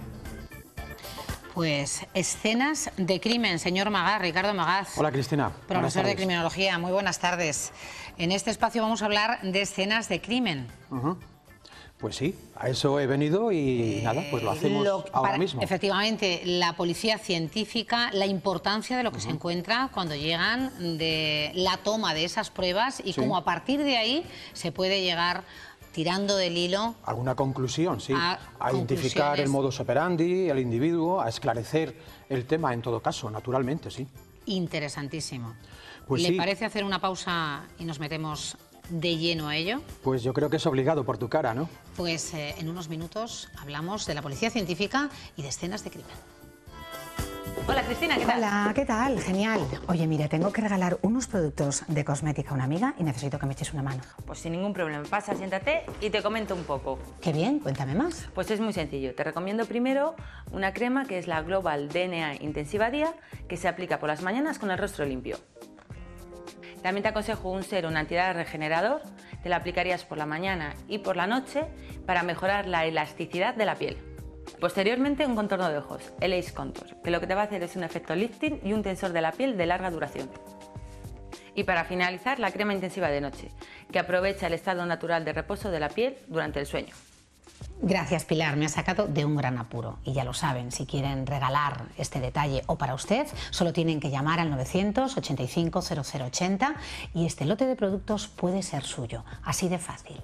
Pues escenas de crimen, señor Magaz, Ricardo Magaz. Hola, Cristina. Profesor de criminología, muy buenas tardes. En este espacio vamos a hablar de escenas de crimen. Uh-huh. Pues sí, a eso he venido y eh, nada, pues lo hacemos lo, ahora para, mismo. Efectivamente, la policía científica, la importancia de lo que uh-huh. se encuentra cuando llegan, de la toma de esas pruebas y sí. cómo a partir de ahí se puede llegar, tirando del hilo... Alguna conclusión, sí. A, a identificar el modus operandi, el individuo, a esclarecer el tema en todo caso, naturalmente, sí. Interesantísimo. Pues ¿Le sí. parece hacer una pausa y nos metemos de lleno a ello? Pues yo creo que es obligado por tu cara, ¿no? Pues eh, en unos minutos hablamos de la policía científica y de escenas de crimen. Hola, Cristina, ¿qué tal? Hola, ¿qué tal? Genial. Oye, mira, tengo que regalar unos productos de cosmética a una amiga y necesito que me eches una mano. Pues sin ningún problema. Pasa, siéntate y te comento un poco. Qué bien, cuéntame más. Pues es muy sencillo. Te recomiendo primero una crema que es la Global D N A Intensiva Día, que se aplica por las mañanas con el rostro limpio. También te aconsejo un serum antiedad regenerador. Te lo aplicarías por la mañana y por la noche para mejorar la elasticidad de la piel. Posteriormente, un contorno de ojos, el Ace Contour, que lo que te va a hacer es un efecto lifting y un tensor de la piel de larga duración. Y para finalizar, la crema intensiva de noche, que aprovecha el estado natural de reposo de la piel durante el sueño. Gracias, Pilar, me ha sacado de un gran apuro. Y ya lo saben, si quieren regalar este detalle o para usted, solo tienen que llamar al novecientos ochenta y cinco cero cero ochenta y este lote de productos puede ser suyo. Así de fácil.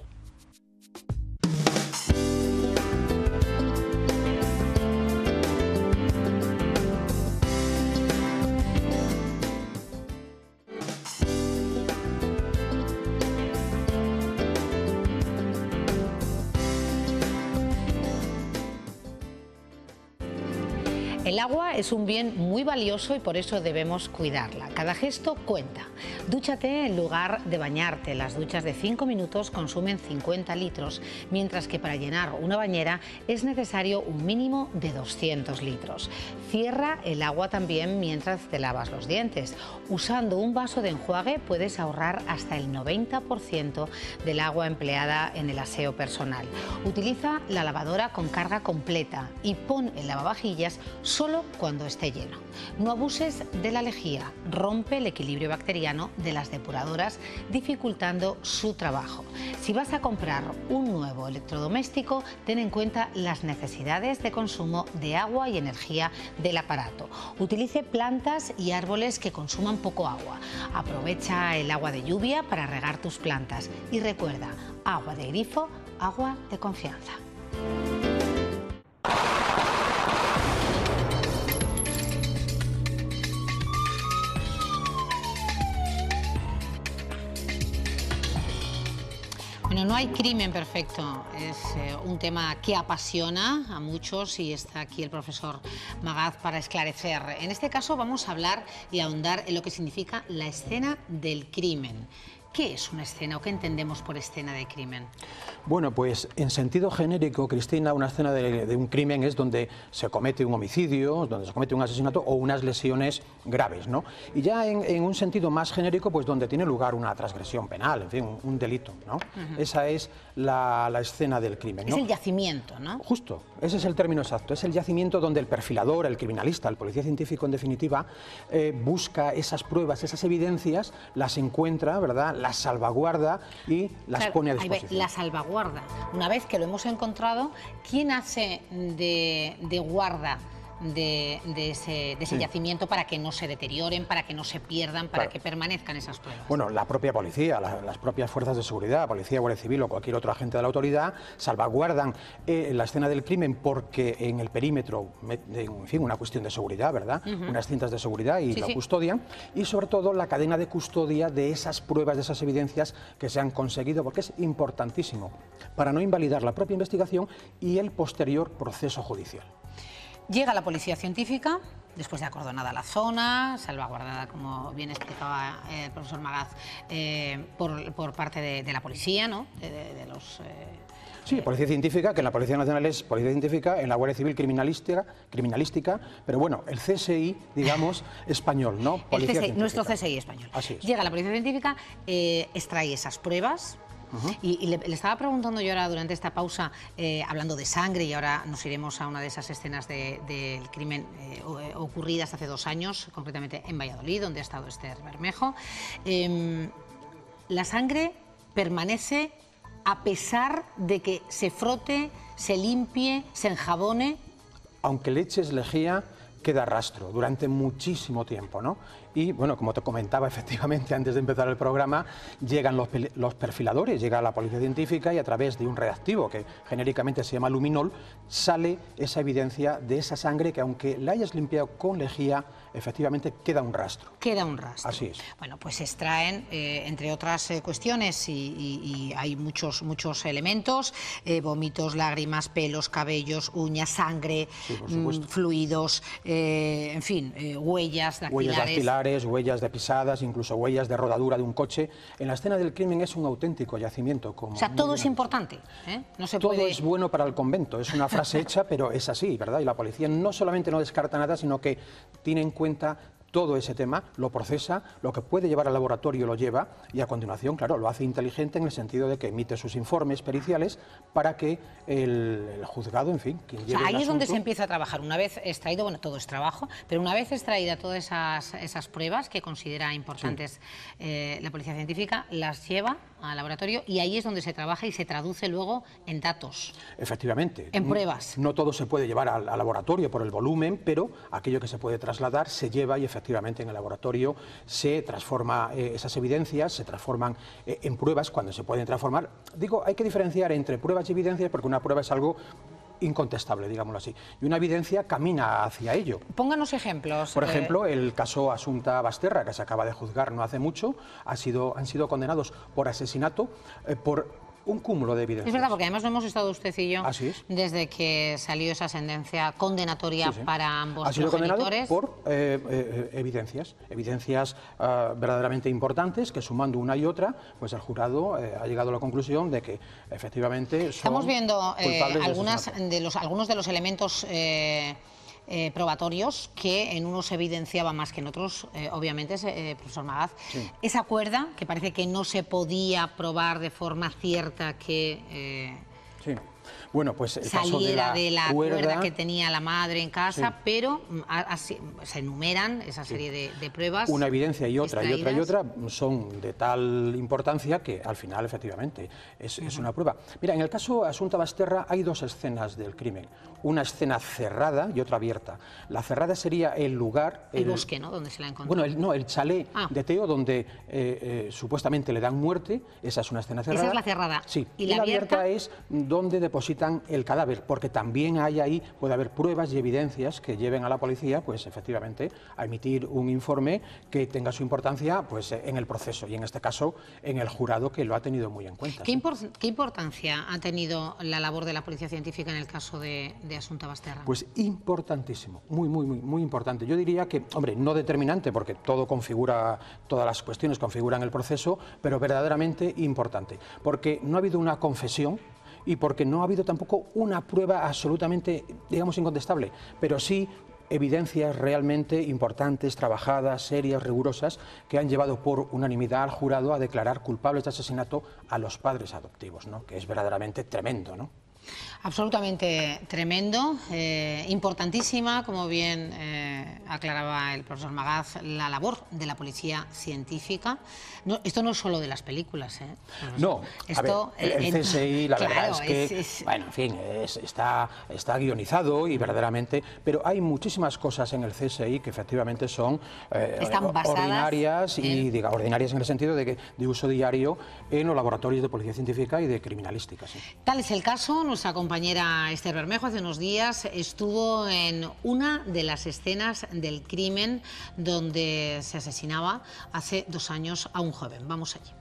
El agua es un bien muy valioso y por eso debemos cuidarla. Cada gesto cuenta. Dúchate en lugar de bañarte. Las duchas de cinco minutos consumen cincuenta litros, mientras que para llenar una bañera es necesario un mínimo de doscientos litros. Cierra el agua también mientras te lavas los dientes. Usando un vaso de enjuague puedes ahorrar hasta el noventa por ciento del agua empleada en el aseo personal. Utiliza la lavadora con carga completa y pon el lavavajillas solo cuando esté lleno. No abuses de la lejía, rompe el equilibrio bacteriano de las depuradoras, dificultando su trabajo. Si vas a comprar un nuevo electrodoméstico, ten en cuenta las necesidades de consumo de agua y energía del aparato. Utilice plantas y árboles que consuman poco agua. Aprovecha el agua de lluvia para regar tus plantas y recuerda, agua de grifo, agua de confianza. Bueno, no hay crimen perfecto, es eh, un tema que apasiona a muchos y está aquí el profesor Magaz para esclarecer. En este caso vamos a hablar y ahondar en lo que significa la escena del crimen. ¿Qué es una escena o qué entendemos por escena de crimen? Bueno, pues en sentido genérico, Cristina, una escena de, de un crimen es donde se comete un homicidio, donde se comete un asesinato o unas lesiones graves, ¿no? Y ya en, en un sentido más genérico, pues donde tiene lugar una transgresión penal, en fin, un, un delito, ¿no? Uh-huh. Esa es la, la escena del crimen, ¿no? Es el yacimiento, ¿no? Justo, ese es el término exacto, es el yacimiento donde el perfilador, el criminalista, el policía científico en definitiva, eh, busca esas pruebas, esas evidencias, las encuentra, ¿verdad?, las salvaguarda y las claro, pone a disposición. La salvaguarda. Una vez que lo hemos encontrado, ¿quién hace de, de guarda de, de ese, de ese sí. yacimiento para que no se deterioren, para que no se pierdan, para claro. que permanezcan esas pruebas? Bueno, la propia policía, la, las propias fuerzas de seguridad, policía, guardia civil o cualquier otro agente de la autoridad, salvaguardan eh, la escena del crimen porque en el perímetro, en fin, una cuestión de seguridad, ¿verdad? Uh-huh. Unas cintas de seguridad y sí, la sí. custodian, y sobre todo la cadena de custodia de esas pruebas, de esas evidencias que se han conseguido, porque es importantísimo para no invalidar la propia investigación y el posterior proceso judicial. Llega la policía científica, después de acordonada la zona, salvaguardada, como bien explicaba el profesor Magaz, eh, por, por parte de, de la policía, ¿no? de, de, de los... Eh, Sí, policía científica, que en la Policía Nacional es policía científica, en la Guardia Civil criminalística, criminalística, pero bueno, el C S I, digamos, español, ¿no? Policía el C S I, nuestro C S I español. Así es. Llega la policía científica, eh, extrae esas pruebas. Uh-huh. Y, y le, le estaba preguntando yo ahora durante esta pausa, eh, hablando de sangre, y ahora nos iremos a una de esas escenas del de, de crimen eh, ocurridas hace dos años, concretamente en Valladolid, donde ha estado Esther Bermejo. Eh, la sangre permanece a pesar de que se frote, se limpie, se enjabone. Aunque le eches lejía, queda rastro durante muchísimo tiempo, ¿no? Y, bueno, como te comentaba efectivamente antes de empezar el programa, llegan los, los perfiladores, llega la policía científica y a través de un reactivo que genéricamente se llama luminol, sale esa evidencia de esa sangre que, aunque la hayas limpiado con lejía, efectivamente queda un rastro. Queda un rastro. Así es. Bueno, pues se extraen, eh, entre otras eh, cuestiones, y, y, y hay muchos, muchos elementos, eh, vómitos, lágrimas, pelos, cabellos, uñas, sangre, sí, mmm, fluidos, eh, en fin, eh, huellas dactilares. Huellas dactilares. Huellas de pisadas, incluso huellas de rodadura de un coche. En la escena del crimen es un auténtico yacimiento. Como o sea, todo es importante, ¿eh? No se todo puede... es bueno para el convento, es una frase hecha, pero es así, ¿verdad? Y la policía no solamente no descarta nada, sino que tiene en cuenta todo ese tema, lo procesa, lo que puede llevar al laboratorio lo lleva y a continuación, claro, lo hace inteligente en el sentido de que emite sus informes periciales para que el, el juzgado, en fin, quien lleve o sea, ahí el es donde asunto... se empieza a trabajar. Una vez extraído, bueno, todo es trabajo, pero una vez extraída todas esas, esas pruebas que considera importantes sí. eh, la policía científica, las lleva al laboratorio y ahí es donde se trabaja y se traduce luego en datos. Efectivamente. En pruebas. No, no todo se puede llevar al, al laboratorio por el volumen, pero aquello que se puede trasladar se lleva y efectivamente en el laboratorio se transforma eh, esas evidencias, se transforman eh, en pruebas cuando se pueden transformar. Digo, hay que diferenciar entre pruebas y evidencias porque una prueba es algo incontestable, digámoslo así, y una evidencia camina hacia ello. Pónganos ejemplos. Por eh... ejemplo, el caso Asunta Basterra, que se acaba de juzgar no hace mucho, ha sido, han sido condenados por asesinato, eh, por un cúmulo de evidencias. Es verdad, porque además no hemos estado usted y yo Así es. desde que salió esa sentencia condenatoria sí, sí. para ambos ha sido progenitores. Condenado por eh, eh, evidencias, evidencias uh, verdaderamente importantes que sumando una y otra, pues el jurado eh, ha llegado a la conclusión de que efectivamente son Estamos viendo eh, algunas de, de los, algunos de los elementos eh, Eh, probatorios que en unos se evidenciaba más que en otros, eh, obviamente, eh, profesor Magaz. Sí. Esa cuerda, que parece que no se podía probar de forma cierta que eh, sí. Bueno, pues el saliera caso de la, de la cuerda, cuerda que tenía la madre en casa, sí. pero a, a, se enumeran esa serie sí. de, de pruebas. Una evidencia y otra extraídas. y otra y otra son de tal importancia que al final efectivamente es, uh-huh. es una prueba. Mira, en el caso Asunta Basterra hay dos escenas del crimen, una escena cerrada y otra abierta. La cerrada sería el lugar... El, el bosque, ¿no? Donde se la encontró. Bueno, el, no, el chalet ah. de Teo donde eh, eh, supuestamente le dan muerte, esa es una escena cerrada. Esa es la cerrada. Sí, y, y la, la abierta? abierta es donde depositan el cadáver, porque también hay ahí, puede haber pruebas y evidencias que lleven a la policía, pues efectivamente, a emitir un informe que tenga su importancia pues en el proceso y en este caso en el jurado que lo ha tenido muy en cuenta. ¿Qué, impor ¿qué importancia ha tenido la labor de la Policía Científica en el caso de, de Asunta Basterra? Pues importantísimo, muy, muy, muy, muy importante. Yo diría que, hombre, no determinante, porque todo configura, todas las cuestiones configuran el proceso, pero verdaderamente importante, porque no ha habido una confesión y porque no ha habido tampoco una prueba absolutamente, digamos, incontestable, pero sí evidencias realmente importantes, trabajadas, serias, rigurosas, que han llevado por unanimidad al jurado a declarar culpables de asesinato a los padres adoptivos, ¿no? Que es verdaderamente tremendo, ¿no? Absolutamente tremendo, eh, importantísima, como bien eh, aclaraba el profesor Magaz, la labor de la policía científica. No, esto no es solo de las películas, ¿eh? No, esto, a ver, el, el C S I, la claro, verdad es que, es, es... bueno, en fin, es, está, está guionizado y verdaderamente, pero hay muchísimas cosas en el C S I que efectivamente son eh, ordinarias en... y diga, ordinarias en el sentido de que de uso diario en los laboratorios de policía científica y de criminalística. Sí. Tal es el caso, nuestra compañera Esther Bermejo hace unos días estuvo en una de las escenas del crimen donde se asesinaba hace dos años a un joven. Vamos allí.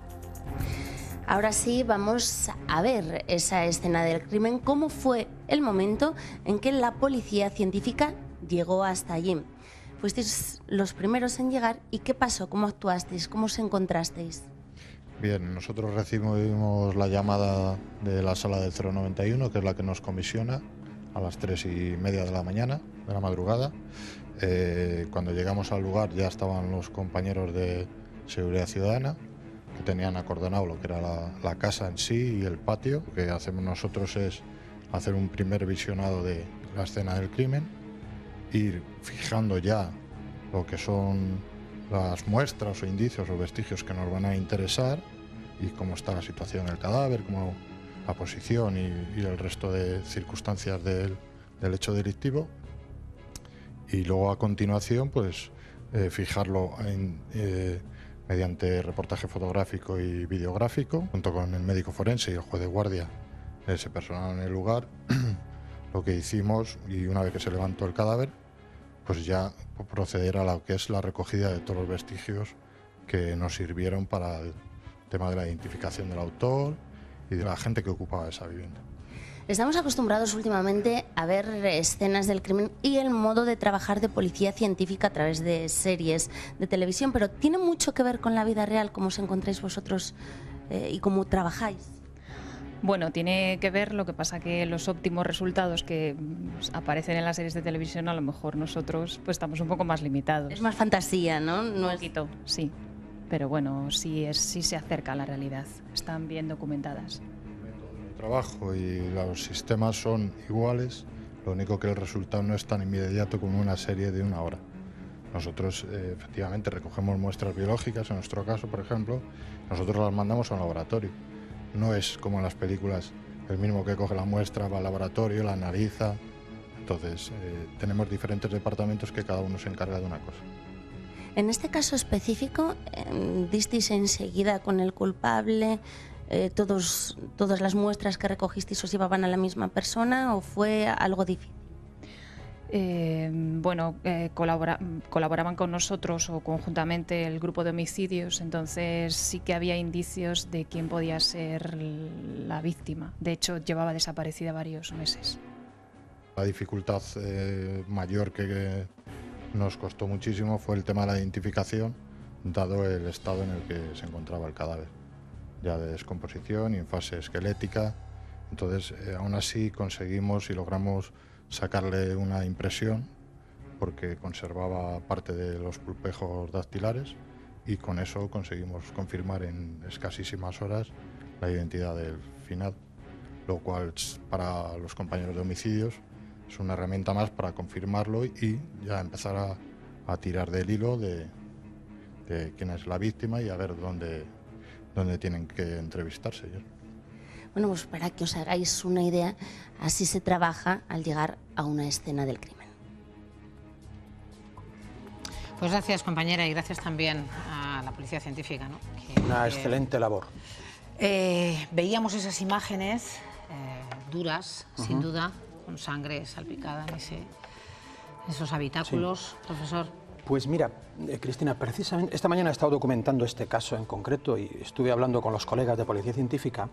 Ahora sí, vamos a ver esa escena del crimen, cómo fue el momento en que la policía científica llegó hasta allí. Fuisteis los primeros en llegar y ¿qué pasó? ¿Cómo actuasteis? ¿Cómo os encontrasteis? Bien, nosotros recibimos la llamada de la sala del cero noventa y uno, que es la que nos comisiona, a las tres y media de la mañana, de la madrugada. Eh, cuando llegamos al lugar ya estaban los compañeros de Seguridad Ciudadana, que tenían acordonado lo que era la, la casa en sí y el patio. Lo que hacemos nosotros es hacer un primer visionado de la escena del crimen, ir fijando ya lo que son las muestras o indicios o vestigios que nos van a interesar y cómo está la situación del cadáver, cómo la posición y, y el resto de circunstancias del, del hecho delictivo. Y luego a continuación pues eh, fijarlo en, eh, mediante reportaje fotográfico y videográfico, junto con el médico forense y el juez de guardia, ese personal en el lugar. Lo que hicimos, y una vez que se levantó el cadáver, pues ya proceder a lo que es la recogida de todos los vestigios que nos sirvieron para el tema de la identificación del autor y de la gente que ocupaba esa vivienda. Estamos acostumbrados últimamente a ver escenas del crimen y el modo de trabajar de policía científica a través de series de televisión, pero ¿tiene mucho que ver con la vida real, cómo os encontráis vosotros eh, y cómo trabajáis? Bueno, tiene que ver, lo que pasa que los óptimos resultados que aparecen en las series de televisión, a lo mejor nosotros pues estamos un poco más limitados. Es más fantasía, ¿no? no un poquito, es... sí. Pero bueno, sí, es, sí se acerca a la realidad. Están bien documentadas. El trabajo y los sistemas son iguales, lo único que el resultado no es tan inmediato como una serie de una hora. Nosotros eh, efectivamente recogemos muestras biológicas, en nuestro caso, por ejemplo, nosotros las mandamos a un laboratorio. No es como en las películas, el mismo que coge la muestra va al laboratorio, la analiza. Entonces, eh, tenemos diferentes departamentos que cada uno se encarga de una cosa. En este caso específico, eh, ¿disteis enseguida con el culpable? Eh, todos, ¿Todas las muestras que recogisteis os llevaban a la misma persona o fue algo difícil? Eh, bueno, eh, colabora, colaboraban con nosotros o conjuntamente el grupo de homicidios, entonces sí que había indicios de quién podía ser la víctima. De hecho, llevaba desaparecida varios meses. La dificultad eh, mayor que nos costó muchísimo fue el tema de la identificación, dado el estado en el que se encontraba el cadáver, ya de descomposición y en fase esquelética. Entonces, eh, aún así conseguimos y logramos sacarle una impresión porque conservaba parte de los pulpejos dactilares y con eso conseguimos confirmar en escasísimas horas la identidad del finado, lo cual para los compañeros de homicidios es una herramienta más para confirmarlo y ya empezar a, a tirar del hilo de, de quién es la víctima y a ver dónde, dónde tienen que entrevistarse. Bueno, pues para que os hagáis una idea, así se trabaja al llegar a una escena del crimen. Pues gracias, compañera, y gracias también a la Policía Científica, ¿no? Que, una que, excelente labor. Eh, veíamos esas imágenes eh, duras, uh-huh. sin duda, con sangre salpicada en ese, esos habitáculos, sí. Profesor. Pues mira, eh, Cristina, precisamente esta mañana he estado documentando este caso en concreto y estuve hablando con los colegas de Policía Científica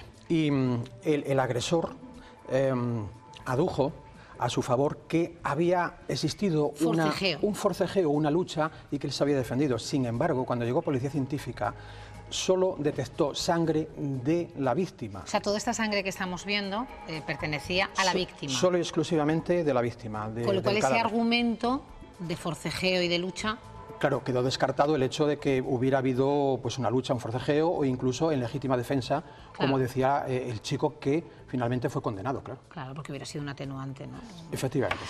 y mm, el, el agresor eh, adujo a su favor que había existido una, un forcejeo, una lucha y que él se había defendido. Sin embargo, cuando llegó Policía Científica, solo detectó sangre de la víctima. O sea, toda esta sangre que estamos viendo eh, pertenecía a la so, víctima. Solo y exclusivamente de la víctima. De, Con lo cual ese cadáver. argumento de forcejeo y de lucha... Claro, quedó descartado el hecho de que hubiera habido pues, una lucha, un forcejeo o incluso en legítima defensa, claro. como decía eh, el chico que finalmente fue condenado, claro. Claro, porque hubiera sido un atenuante, ¿no? Efectivamente.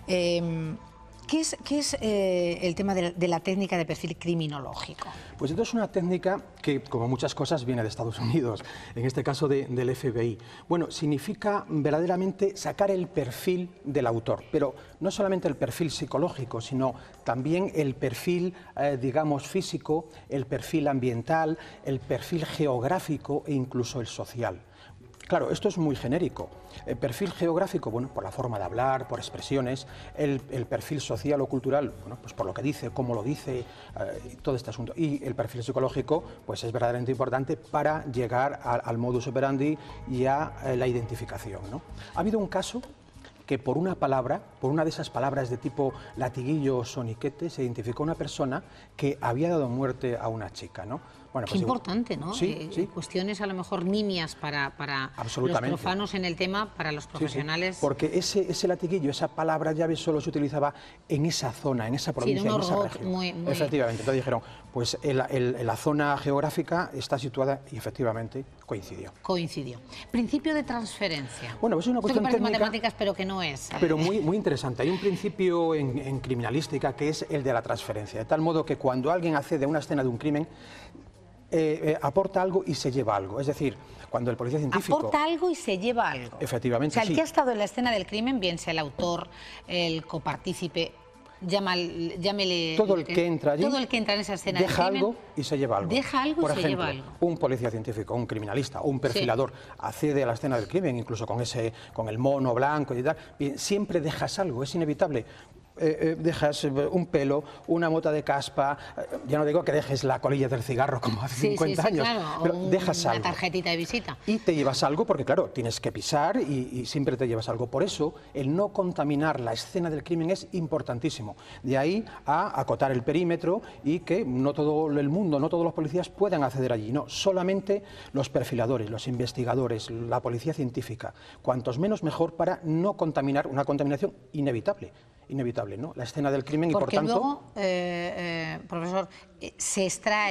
Eh, ¿Qué es, qué es eh, el tema de, de la técnica de perfil criminológico? Pues esto es una técnica que, como muchas cosas, viene de Estados Unidos, en este caso de, del F B I. Bueno, significa verdaderamente sacar el perfil del autor, pero no solamente el perfil psicológico, sino también el perfil, eh, digamos, físico, el perfil ambiental, el perfil geográfico e incluso el social. Claro, esto es muy genérico. El perfil geográfico, bueno, por la forma de hablar, por expresiones. El, el perfil social o cultural, bueno, pues por lo que dice, cómo lo dice, eh, todo este asunto. Y el perfil psicológico, pues es verdaderamente importante para llegar a, al modus operandi y a eh, la identificación, ¿no? Ha habido un caso que por una palabra, por una de esas palabras de tipo latiguillo o soniquete, se identificó una persona que había dado muerte a una chica, ¿no? Bueno, Qué pues, importante, ¿no? Sí, eh, sí. Cuestiones a lo mejor nimias para, para los profanos en el tema, para los profesionales. Sí, sí. Porque ese, ese latiguillo, esa palabra llave solo se utilizaba en esa zona, en esa provincia, sí, en esa robot región. Muy, muy... Efectivamente, entonces dijeron, pues el, el, la zona geográfica está situada y efectivamente coincidió. Coincidió. Principio de transferencia. Bueno, pues es una cuestión Esto que técnica, matemáticas, pero que no es. Pero muy, muy interesante. Hay un principio en, en criminalística que es el de la transferencia, de tal modo que cuando alguien accede a una escena de un crimen, Eh, eh, aporta algo y se lleva algo. Es decir, cuando el policía científico... Aporta algo y se lleva algo. Efectivamente, O sea, el sí. que ha estado en la escena del crimen, bien sea el autor, el copartícipe, llama, llámele... Todo el que entra allí, todo el que entra en esa escena deja del crimen, algo y se lleva algo. Deja algo Por y se ejemplo, lleva algo. un policía científico, un criminalista o un perfilador sí. accede a la escena del crimen, incluso con, ese, con el mono blanco y tal, bien, siempre dejas algo, es inevitable. Eh, eh, dejas un pelo, una mota de caspa, eh, ya no digo que dejes la colilla del cigarro como hace sí, cincuenta sí, sí, años, claro, pero un, dejas una algo. Una tarjetita de visita. Y te llevas algo porque, claro, tienes que pisar y, y siempre te llevas algo. Por eso, el no contaminar la escena del crimen es importantísimo. De ahí a acotar el perímetro y que no todo el mundo, no todos los policías puedan acceder allí. No, solamente los perfiladores, los investigadores, la policía científica. Cuantos menos mejor para no contaminar, una contaminación inevitable. Inevitable, ¿no? La escena del crimen y, Porque por tanto... luego, eh, eh, profesor, eh, se extrae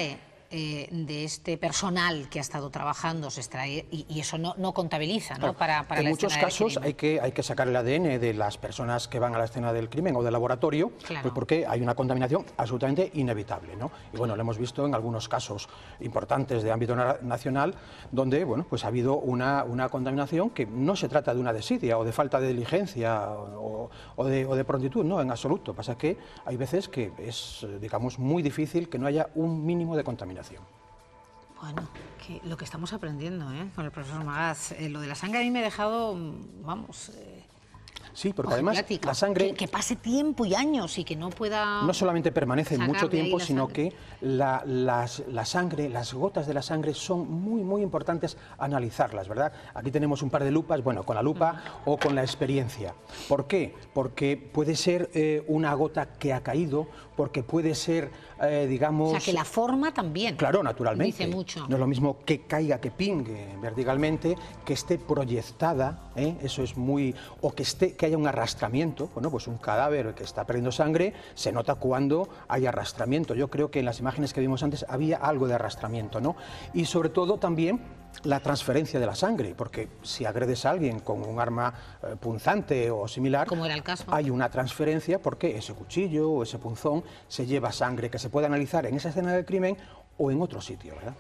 eh, de este personal que ha estado trabajando se extrae y, y eso no, no contabiliza, ¿no? Claro. Para, para en la muchos escena del casos crimen. hay que, hay que sacar el A D N de las personas que van a la escena del crimen o del laboratorio, Claro. pues porque hay una contaminación absolutamente inevitable, ¿no? Y bueno, lo hemos visto en algunos casos importantes de ámbito na nacional donde bueno, pues ha habido una, una contaminación que no se trata de una desidia o de falta de diligencia o, o, de, o de prontitud, no, en absoluto. Pasa que hay veces que es, digamos, muy difícil que no haya un mínimo de contaminación. Bueno, que lo que estamos aprendiendo, ¿eh? Con el profesor Magaz. Eh, lo de la sangre a mí me ha dejado, vamos... Eh, sí, porque además ojiplática. la sangre... Que, que pase tiempo y años y que no pueda... No solamente permanece sacar mucho de ahí tiempo, la sino sangre. que la, las, la sangre, las gotas de la sangre son muy, muy importantes analizarlas, ¿verdad? Aquí tenemos un par de lupas, bueno, con la lupa o con la experiencia. ¿Por qué? Porque puede ser eh, una gota que ha caído, porque puede ser, eh, digamos... O sea, que la forma también. Claro, naturalmente. Dice mucho. No es lo mismo que caiga, que pingue verticalmente, que esté proyectada, ¿eh? Eso es muy... o que, esté, que haya un arrastramiento. Bueno, pues un cadáver que está perdiendo sangre se nota cuando hay arrastramiento. Yo creo que en las imágenes que vimos antes había algo de arrastramiento, ¿no? Y sobre todo también la transferencia de la sangre, porque si agredes a alguien con un arma eh, punzante o similar, como era el caso, hay una transferencia porque ese cuchillo o ese punzón se lleva sangre que se puede analizar en esa escena del crimen o en otro sitio, ¿verdad?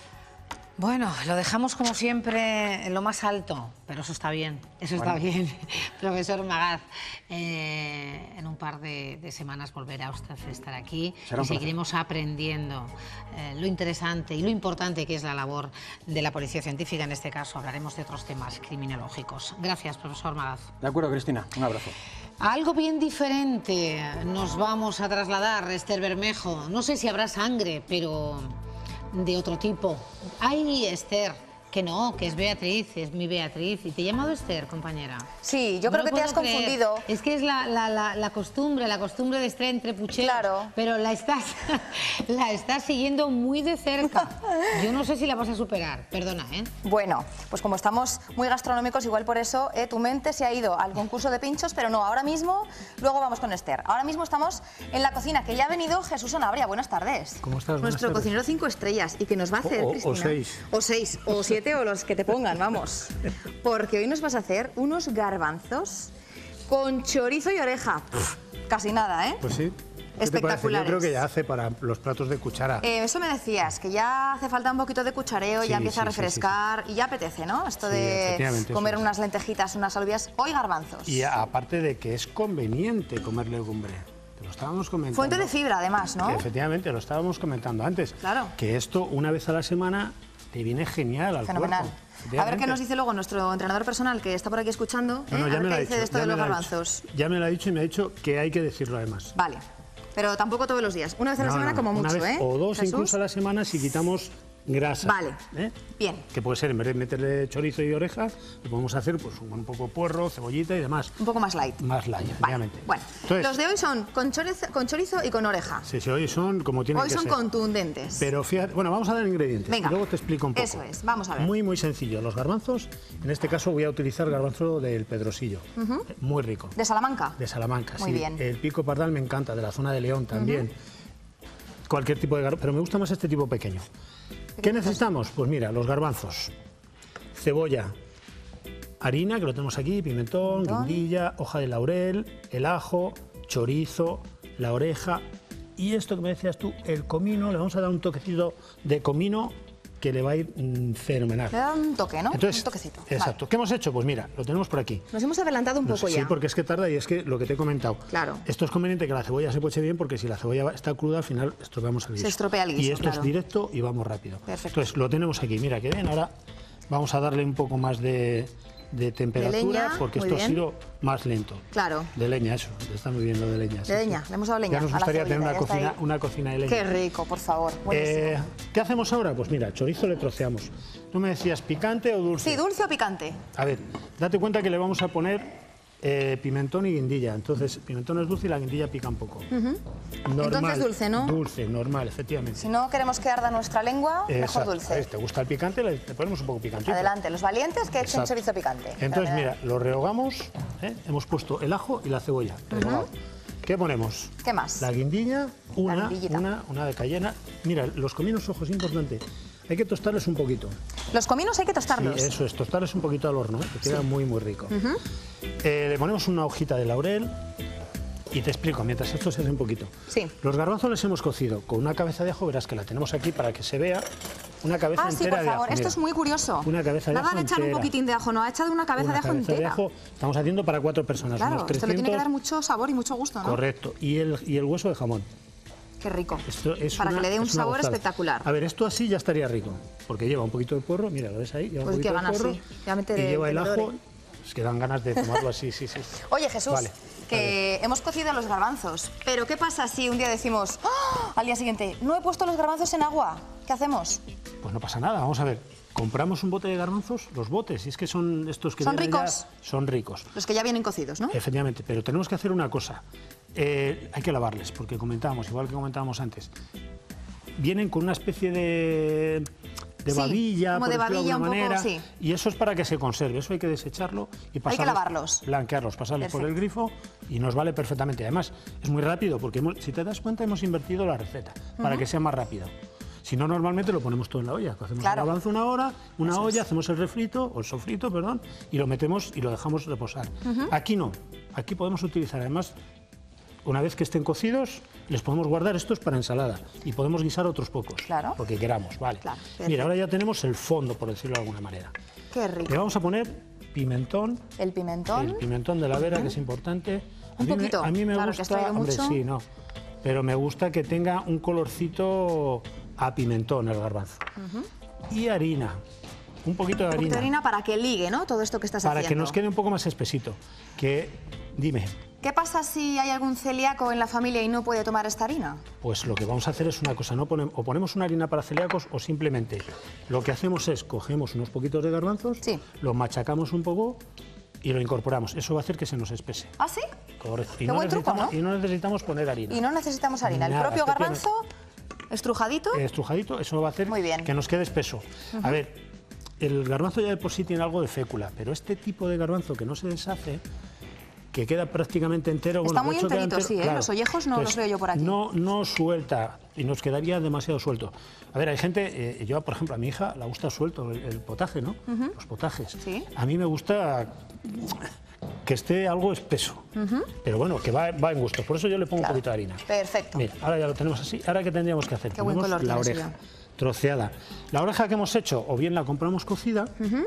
Bueno, lo dejamos como siempre en lo más alto, pero eso está bien, eso Bueno. está bien. Profesor Magaz, eh, en un par de, de semanas volverá usted a estar aquí Será y un placer. seguiremos aprendiendo eh, lo interesante y lo importante que es la labor de la Policía Científica. En este caso hablaremos de otros temas criminológicos. Gracias, profesor Magaz. De acuerdo, Cristina, un abrazo. A algo bien diferente nos vamos a trasladar, Esther Bermejo. No sé si habrá sangre, pero de otro tipo. Ay, Esther, que no, que es Beatriz, es mi Beatriz. ¿Y te he llamado Esther, compañera? Sí, yo creo No que te has puedo creer. confundido. Es que es la, la, la, la costumbre, la costumbre de estar entre pucheros. Claro. Pero la estás, la estás siguiendo muy de cerca. Yo no sé si la vas a superar, perdona, ¿eh? Bueno, pues como estamos muy gastronómicos, igual por eso eh, tu mente se ha ido al concurso de pinchos, pero no, ahora mismo, luego vamos con Esther. Ahora mismo estamos en la cocina, que ya ha venido Jesús Sanabria. Buenas tardes. ¿Cómo estás? Nuestro Buenas cocinero cinco estrellas y que nos va a hacer, O- o- o Cristina. seis. O seis, o siete, o los que te pongan, vamos. Porque hoy nos vas a hacer unos garbanzos con chorizo y oreja. Pff, casi nada, ¿eh? Pues sí. ¿Qué te parece? Yo Espectaculares. creo que ya hace para los platos de cuchara. Eh, eso me decías, que ya hace falta un poquito de cuchareo, Sí, ya empieza a sí, sí, refrescar y ya apetece, ¿no? Esto Sí, de efectivamente, comer eso es. unas lentejitas, unas alubias, hoy garbanzos. Y aparte de que es conveniente comer legumbre. Te lo estábamos comentando. Fuente de fibra, además, ¿no? Que efectivamente, lo estábamos comentando antes. Claro. Que esto una vez a la semana te viene genial al Fenomenal. cuerpo. A ver qué Efectivamente. nos dice luego nuestro entrenador personal que está por aquí escuchando. No, ¿eh? no, A ya ver me lo qué ha dice dicho. de esto ya de me los lo ha garbanzos. dicho. Ya me lo ha dicho y me ha dicho que hay que decirlo además. Vale. Pero tampoco todos los días. Una vez a la No, semana no, como una mucho, vez ¿eh? O dos Jesús. incluso a la semana si quitamos grasa. Vale. ¿eh? Bien. Que puede ser, en vez de meterle chorizo y orejas, lo podemos hacer pues un poco puerro, cebollita y demás. Un poco más light. Más light, efectivamente. Bueno, Entonces, los de hoy son con chorizo, con chorizo y con oreja. sí, sí, hoy son como tienen Hoy que son ser. contundentes. Pero fíjate, bueno, vamos a dar ingredientes Venga. y luego te explico un poco. Eso es, vamos a ver. Muy, muy sencillo. Los garbanzos, en este caso voy a utilizar garbanzo del Pedrosillo. Ujú. Muy rico. ¿De Salamanca? De Salamanca, Muy sí. bien. El pico pardal me encanta, de la zona de León también. Cualquier tipo de garbanzo, pero me gusta más este tipo pequeño. ¿Qué necesitamos? Pues mira, los garbanzos, cebolla, harina, que lo tenemos aquí, pimentón, Pimentón. guindilla, hoja de laurel, el ajo, chorizo, la oreja y esto que me decías tú, el comino. Le vamos a dar un toquecito de comino que le va a ir mm, fenomenal. Le da un toque, ¿no? Entonces, un toquecito. exacto. Vale. ¿Qué hemos hecho? Pues mira, lo tenemos por aquí. Nos hemos adelantado un No poco sé, ya. Sí, porque es que tarda y es que lo que te he comentado. Claro. Esto es conveniente que la cebolla se poche bien porque si la cebolla va- está cruda al final estropeamos el guiso. Se estropea el guiso, Y esto claro. es directo y vamos rápido. Perfecto. Entonces lo tenemos aquí, mira que bien. Ahora vamos a darle un poco más de, de temperatura leña, porque muy esto ha bien. sido más lento. Claro. De leña, eso. Está muy bien lo de leña. sí, De sí. leña, le hemos dado leña. Ya nos a la gustaría tener cebollita, una ya está cocina, ahí. una cocina de leña. Qué rico, por favor. Buenísimo. Eh, ¿Qué hacemos ahora? Pues mira, chorizo le troceamos. Tú me decías picante o dulce. Sí, dulce o picante. A ver, date cuenta que le vamos a poner eh, pimentón y guindilla. Entonces, pimentón es dulce y la guindilla pica un poco. Ujú. Normal. Entonces dulce, ¿no? Dulce, normal, efectivamente. Si no queremos que arda nuestra lengua, mejor Exacto. dulce. A ver, ¿te gusta el picante? Le, le ponemos un poco picante. Adelante, los valientes que echen Exacto. chorizo picante. Entonces, Fenomenal. mira, lo rehogamos. ¿eh? Hemos puesto el ajo y la cebolla. Rehogado. ¿Qué ponemos? ¿Qué más? La guindilla, una, guindillita. una, una de cayena. Mira, los cominos, ojos, importante. Hay que tostarles un poquito. Los cominos hay que tostarlos. Sí, eso es, tostarles un poquito al horno, ¿eh? Que queda Sí. muy, muy rico. Ujú. Eh, le ponemos una hojita de laurel y te explico, mientras esto se hace un poquito. Sí. Los garbanzos les hemos cocido con una cabeza de ajo, verás que la tenemos aquí para que se vea. Una cabeza Ah, sí, entera por de ajo. favor, esto mira. es muy curioso. Una cabeza de Nada ajo de echar un entera. poquitín de ajo, no, ha echado una cabeza Una de ajo cabeza entera. de ajo estamos haciendo para cuatro personas, Claro, unos esto le tiene que trescientos. dar mucho sabor y mucho gusto, ¿no? Correcto. Y el, y el hueso de jamón. Qué rico. Esto es Para una- que le dé un es una sabor gozada. espectacular. A ver, esto así ya estaría rico, porque lleva un poquito de puerro, mira, lo ves ahí, lleva Pues un qué poquito de ganas, puerro. sí. Ya mete Y de- lleva de el ajo, verdura. es que dan ganas de tomarlo así, sí, sí. Oye, Jesús, Vale, que hemos cocido los garbanzos, pero ¿qué pasa si un día decimos, ¡ah! Al día siguiente, no he puesto los garbanzos en agua? ¿Qué hacemos? Pues no pasa nada, vamos a ver. Compramos un bote de garbanzos, los botes, y es que son estos que ¿Son vienen ya- ricos? son ricos. Los que ya vienen cocidos, ¿no? Efectivamente, pero tenemos que hacer una cosa. Eh, hay que lavarles, porque comentábamos, igual que comentábamos antes, vienen con una especie de, de Sí, babilla, como por de decirlo babilla alguna un poco, manera, sí. y eso es para que se conserve, eso hay que desecharlo y pasarlos, lavarlos. blanquearlos, pasarlos por el Perfecto. grifo y nos vale perfectamente. Además, es muy rápido, porque hemos- si te das cuenta hemos invertido la receta para Ujú. que sea más rápido. Si no, normalmente lo ponemos todo en la olla. Hacemos Claro. el garbanzo una hora, una Eso olla, es. hacemos el refrito, o el sofrito, perdón, y lo metemos y lo dejamos reposar. Ujú. Aquí no. Aquí podemos utilizar, además, una vez que estén cocidos, les podemos guardar estos para ensalada y podemos guisar otros pocos. Claro. Porque queramos, vale. Claro, perfecto. Mira, ahora ya tenemos el fondo, por decirlo de alguna manera. Qué rico. Le vamos a poner pimentón, El pimentón. el pimentón de la vera, que es importante. A Un mí poquito, Me, a mí me claro, que has gusta, traído hombre, mucho. sí, no. Pero me gusta que tenga un colorcito a pimentón el garbanzo. Ujú. Y harina, un poquito de Un poquito harina, de harina para que ligue, ¿no? Todo esto que estás para haciendo. que nos quede un poco más espesito. Que, dime, ¿Qué pasa si hay algún celíaco en la familia y no puede tomar esta harina? pues lo que vamos a hacer es una cosa, no ponem- o ponemos una harina para celíacos o simplemente lo que hacemos es cogemos unos poquitos de garbanzos, los machacamos un poco y lo incorporamos. Eso va a hacer que se nos espese. ¿Ah, sí? Correcto. Y Qué no, buen truco, necesitamos, ¿no? y no necesitamos poner harina. Y no necesitamos harina. El Nada, propio efectivamente. garbanzo, estrujadito. Eh, estrujadito, eso va a hacer que nos quede espeso. Ujú. A ver, el garbanzo ya de por sí tiene algo de fécula, pero este tipo de garbanzo que no se deshace, que queda prácticamente entero... Está bueno, muy de hecho queda enterito, entero, sí, ¿eh? claro. Los ollejos no los Entonces, veo yo por aquí. No, no suelta y nos quedaría demasiado suelto. A ver, hay gente, eh, yo por ejemplo a mi hija le gusta suelto el, el potaje, ¿no? Ujú. Los potajes. Sí. A mí me gusta que esté algo espeso, Ujú. pero bueno, que va, va en gusto. Por eso yo le pongo un poquito de harina. Perfecto. Mira, ahora ya lo tenemos así. Ahora, ¿qué tendríamos que hacer? Qué buen Ponemos color la tiene, oreja troceada. La oreja que hemos hecho, o bien la compramos cocida, Ujú.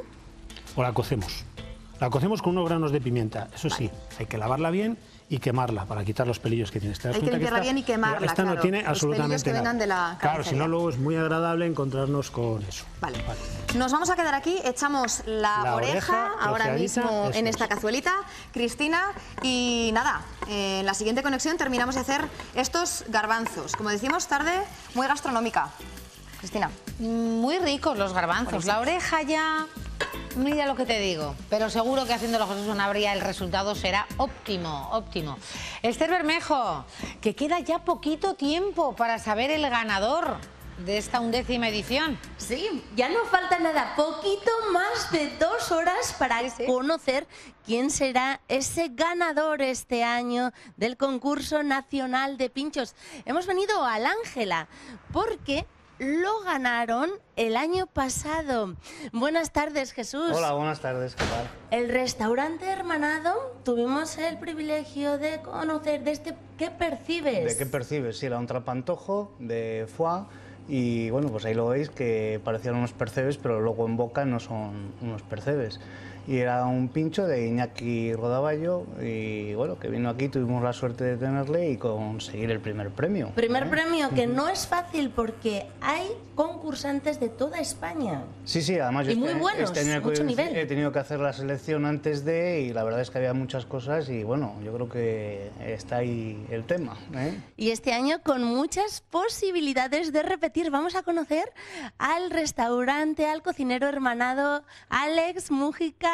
o la cocemos. La cocemos con unos granos de pimienta. Eso sí, hay que lavarla bien y quemarla para quitar los pelillos que tiene. ¿Te das Hay que cuenta limpiarla esta- bien y quemarla, Mira, esta claro. no tiene Los absolutamente pelillos que nada. vengan de la Claro, si carnicería. no luego es muy agradable encontrarnos con eso. Vale. Nos vamos a quedar aquí, echamos la, La oreja, oreja ahora troceadita, mismo eso en es. esta cazuelita, Cristina, y nada, eh, en la siguiente conexión terminamos de hacer estos garbanzos. Como decimos, tarde muy gastronómica. Cristina. Muy ricos los garbanzos. La oreja ya, mira lo que te digo. Pero seguro que haciéndolo José Sanabria el resultado será óptimo, óptimo. Esther Bermejo, que queda ya poquito tiempo para saber el ganador de esta undécima edición. Sí, ya no falta nada, poquito más de dos horas para conocer quién será ese ganador este año del concurso nacional de pinchos. Hemos venido al Ángela porque lo ganaron el año pasado. Buenas tardes, Jesús. Hola, buenas tardes, ¿qué tal? El restaurante Hermanado, tuvimos el privilegio de conocer de este. ¿Qué percibes? ¿De qué percibes? Sí, era un trapantojo de foie y bueno, pues ahí lo veis que parecían unos percebes, pero luego en boca no son unos percebes. Y era un pincho de Iñaki Rodaballo y bueno, que vino aquí, tuvimos la suerte de tenerle y conseguir el primer premio. Primer ¿eh? premio, que Ujú. no es fácil porque hay concursantes de toda España. Sí, sí, además yo Y muy este- buenos, este año mucho he- nivel. he tenido que hacer la selección antes de y la verdad es que había muchas cosas y bueno, yo creo que está ahí el tema, ¿eh? Y este año con muchas posibilidades de repetir. Vamos a conocer al restaurante, al cocinero hermanado Alex Mújica.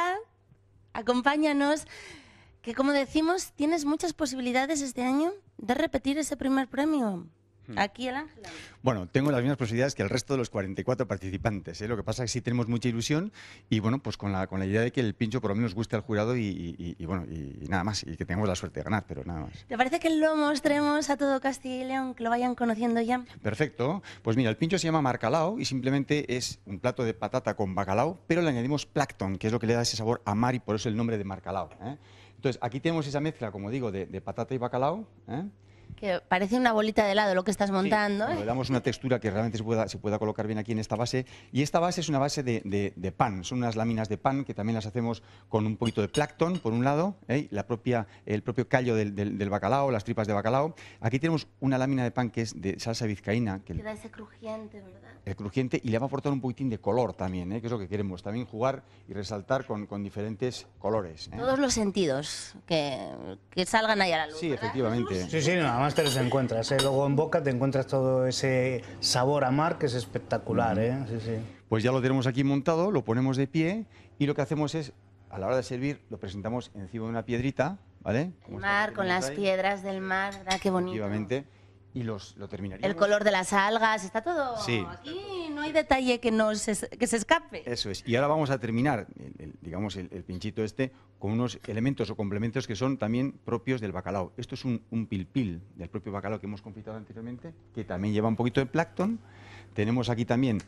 Acompáñanos, que como decimos, tienes muchas posibilidades este año de repetir ese primer premio. Aquí el Ángel. Bueno, tengo las mismas posibilidades que el resto de los cuarenta y cuatro participantes, ¿eh? Lo que pasa es que sí tenemos mucha ilusión y bueno, pues con la, con la idea de que el pincho por lo menos guste al jurado y, y, y bueno, y, y nada más, y que tengamos la suerte de ganar, pero nada más. ¿Te parece que lo mostremos a todo Castilla y León, que lo vayan conociendo ya? Perfecto. Pues mira, el pincho se llama marcalao y simplemente es un plato de patata con bacalao, pero le añadimos plancton, que es lo que le da ese sabor a mar y por eso el nombre de marcalao, ¿eh? Entonces, aquí tenemos esa mezcla, como digo, de, de patata y bacalao, ¿eh? Que parece una bolita de helado lo que estás montando. Sí, ¿eh? le damos una textura que realmente se pueda, se pueda colocar bien aquí en esta base. Y esta base es una base de, de, de pan, son unas láminas de pan que también las hacemos con un poquito de plancton, por un lado, ¿eh? la propia, el propio callo del, del, del bacalao, las tripas de bacalao. Aquí tenemos una lámina de pan que es de salsa vizcaína. Que Queda ese crujiente, ¿verdad? El crujiente, y le va a aportar un poquitín de color también, ¿eh? Que es lo que queremos, también jugar y resaltar con, con diferentes colores, ¿eh? Todos los sentidos, que, que salgan ahí a la luz. Sí, ¿verdad? efectivamente. Sí, sí, nada más te los encuentras. ¿eh? Luego en boca te encuentras todo ese sabor a mar que es espectacular. ¿eh? Sí, sí. Pues ya lo tenemos aquí montado, lo ponemos de pie y lo que hacemos es, a la hora de servir, lo presentamos encima de una piedrita, ¿vale? El mar, con las ahí. piedras del mar, ¿verdad? Qué bonito. Efectivamente. Y los, lo terminaríamos. El color de las algas, está todo. Sí. Aquí no hay detalle que, no se, que se escape. Eso es. Y ahora vamos a terminar, el, el, digamos, el, el pinchito este, con unos elementos o complementos que son también propios del bacalao. Esto es un, un pilpil del propio bacalao que hemos confitado anteriormente, que también lleva un poquito de plancton. Tenemos aquí también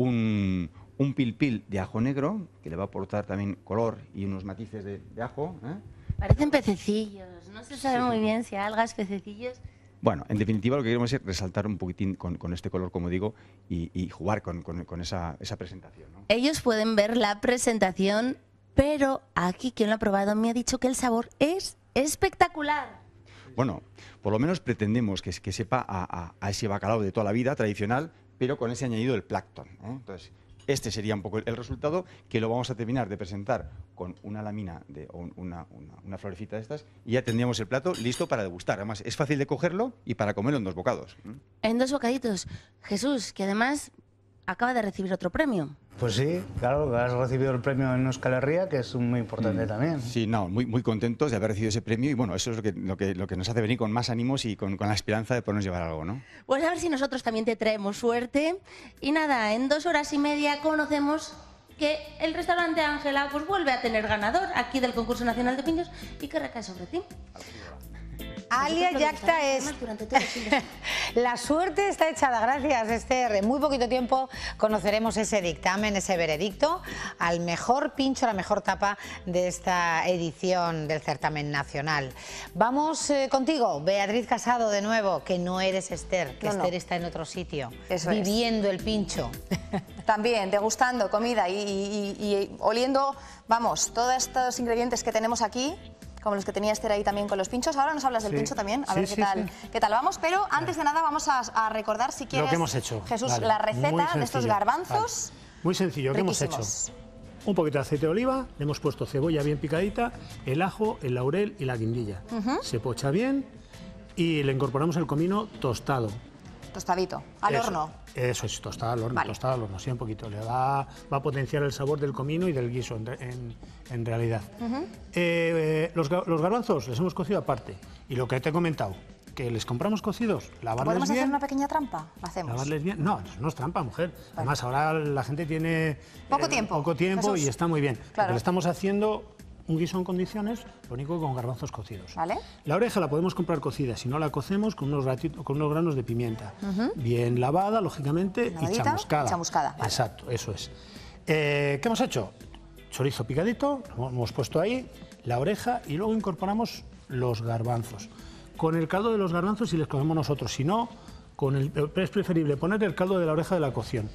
un, un pilpil de ajo negro, que le va a aportar también color y unos matices de, de ajo, ¿eh? Parecen pececillos. No se sabe muy bien si algas, pececillos. Bueno, en definitiva lo que queremos es resaltar un poquitín con, con este color, como digo, y, y jugar con, con, con esa, esa presentación, ¿no? Ellos pueden ver la presentación, pero aquí quien lo ha probado me ha dicho que el sabor es espectacular. Bueno, por lo menos pretendemos que, que sepa a, a, a ese bacalao de toda la vida, tradicional, pero con ese añadido del plancton, ¿eh? Entonces, este sería un poco el resultado, que lo vamos a terminar de presentar con una lámina, de, o una, una, una florecita de estas, y ya tendríamos el plato listo para degustar. Además, es fácil de cogerlo y para comerlo en dos bocados. En dos bocaditos. Jesús, que además acaba de recibir otro premio. Pues sí, claro, que has recibido el premio en Euskal Herria, que es muy importante mm. también. Sí, no, muy, muy contentos de haber recibido ese premio y bueno, eso es lo que, lo que, lo que nos hace venir con más ánimos y con, con la esperanza de podernos llevar algo, ¿no? Pues a ver si nosotros también te traemos suerte. Y nada, en dos horas y media conocemos que el restaurante Ángela pues vuelve a tener ganador aquí del concurso nacional de pinchos y que recae sobre ti. Alia Yacta es... La suerte está echada, gracias Esther. En muy poquito tiempo conoceremos ese dictamen, ese veredicto al mejor pincho, la mejor tapa de esta edición del certamen nacional. Vamos eh, contigo, Beatriz Casado, de nuevo, que no eres Esther, que no, Esther no. está en otro sitio, Eso viviendo es. el pincho. También, degustando comida y, y, y, y oliendo, vamos, todos estos ingredientes que tenemos aquí, como los que tenía Esther ahí también con los pinchos. Ahora nos hablas del sí. pincho también, a sí, ver qué, sí, tal, sí. qué tal vamos. Pero antes de nada vamos a, a recordar, si quieres, lo que hemos hecho. Jesús, vale. la receta de estos garbanzos. Vale. Muy sencillo, ¿qué hemos hecho? Un poquito de aceite de oliva, le hemos puesto cebolla bien picadita, el ajo, el laurel y la guindilla. Uh-huh. Se pocha bien y le incorporamos el comino tostado. Tostadito, al eso, horno. Eso es, tostado al horno, vale. tostado al horno, sí, un poquito. Le va, va a potenciar el sabor del comino y del guiso, en, en, en realidad. Uh-huh. eh, eh, los, los garbanzos les hemos cocido aparte. Y lo que te he comentado, que les compramos cocidos, lavarles ¿Podemos bien. hacer una pequeña trampa? ¿La hacemos? Lavarles bien. No, no es trampa, mujer. Vale. Además, ahora la gente tiene... Poco eh, tiempo. Poco tiempo Jesús. Y está muy bien. Claro. Lo que le estamos haciendo... Un guiso en condiciones, lo único con garbanzos cocidos. ¿Vale? La oreja la podemos comprar cocida, si no la cocemos con unos, ratitos, con unos granos de pimienta. Uh-huh. Bien lavada, lógicamente, Lavadita, y chamuscada. chamuscada vale. Exacto, eso es. Eh, ¿Qué hemos hecho? Chorizo picadito, lo hemos puesto ahí, la oreja y luego incorporamos los garbanzos. Con el caldo de los garbanzos si les cogemos nosotros, si no, con el, es preferible poner el caldo de la oreja de la cocción.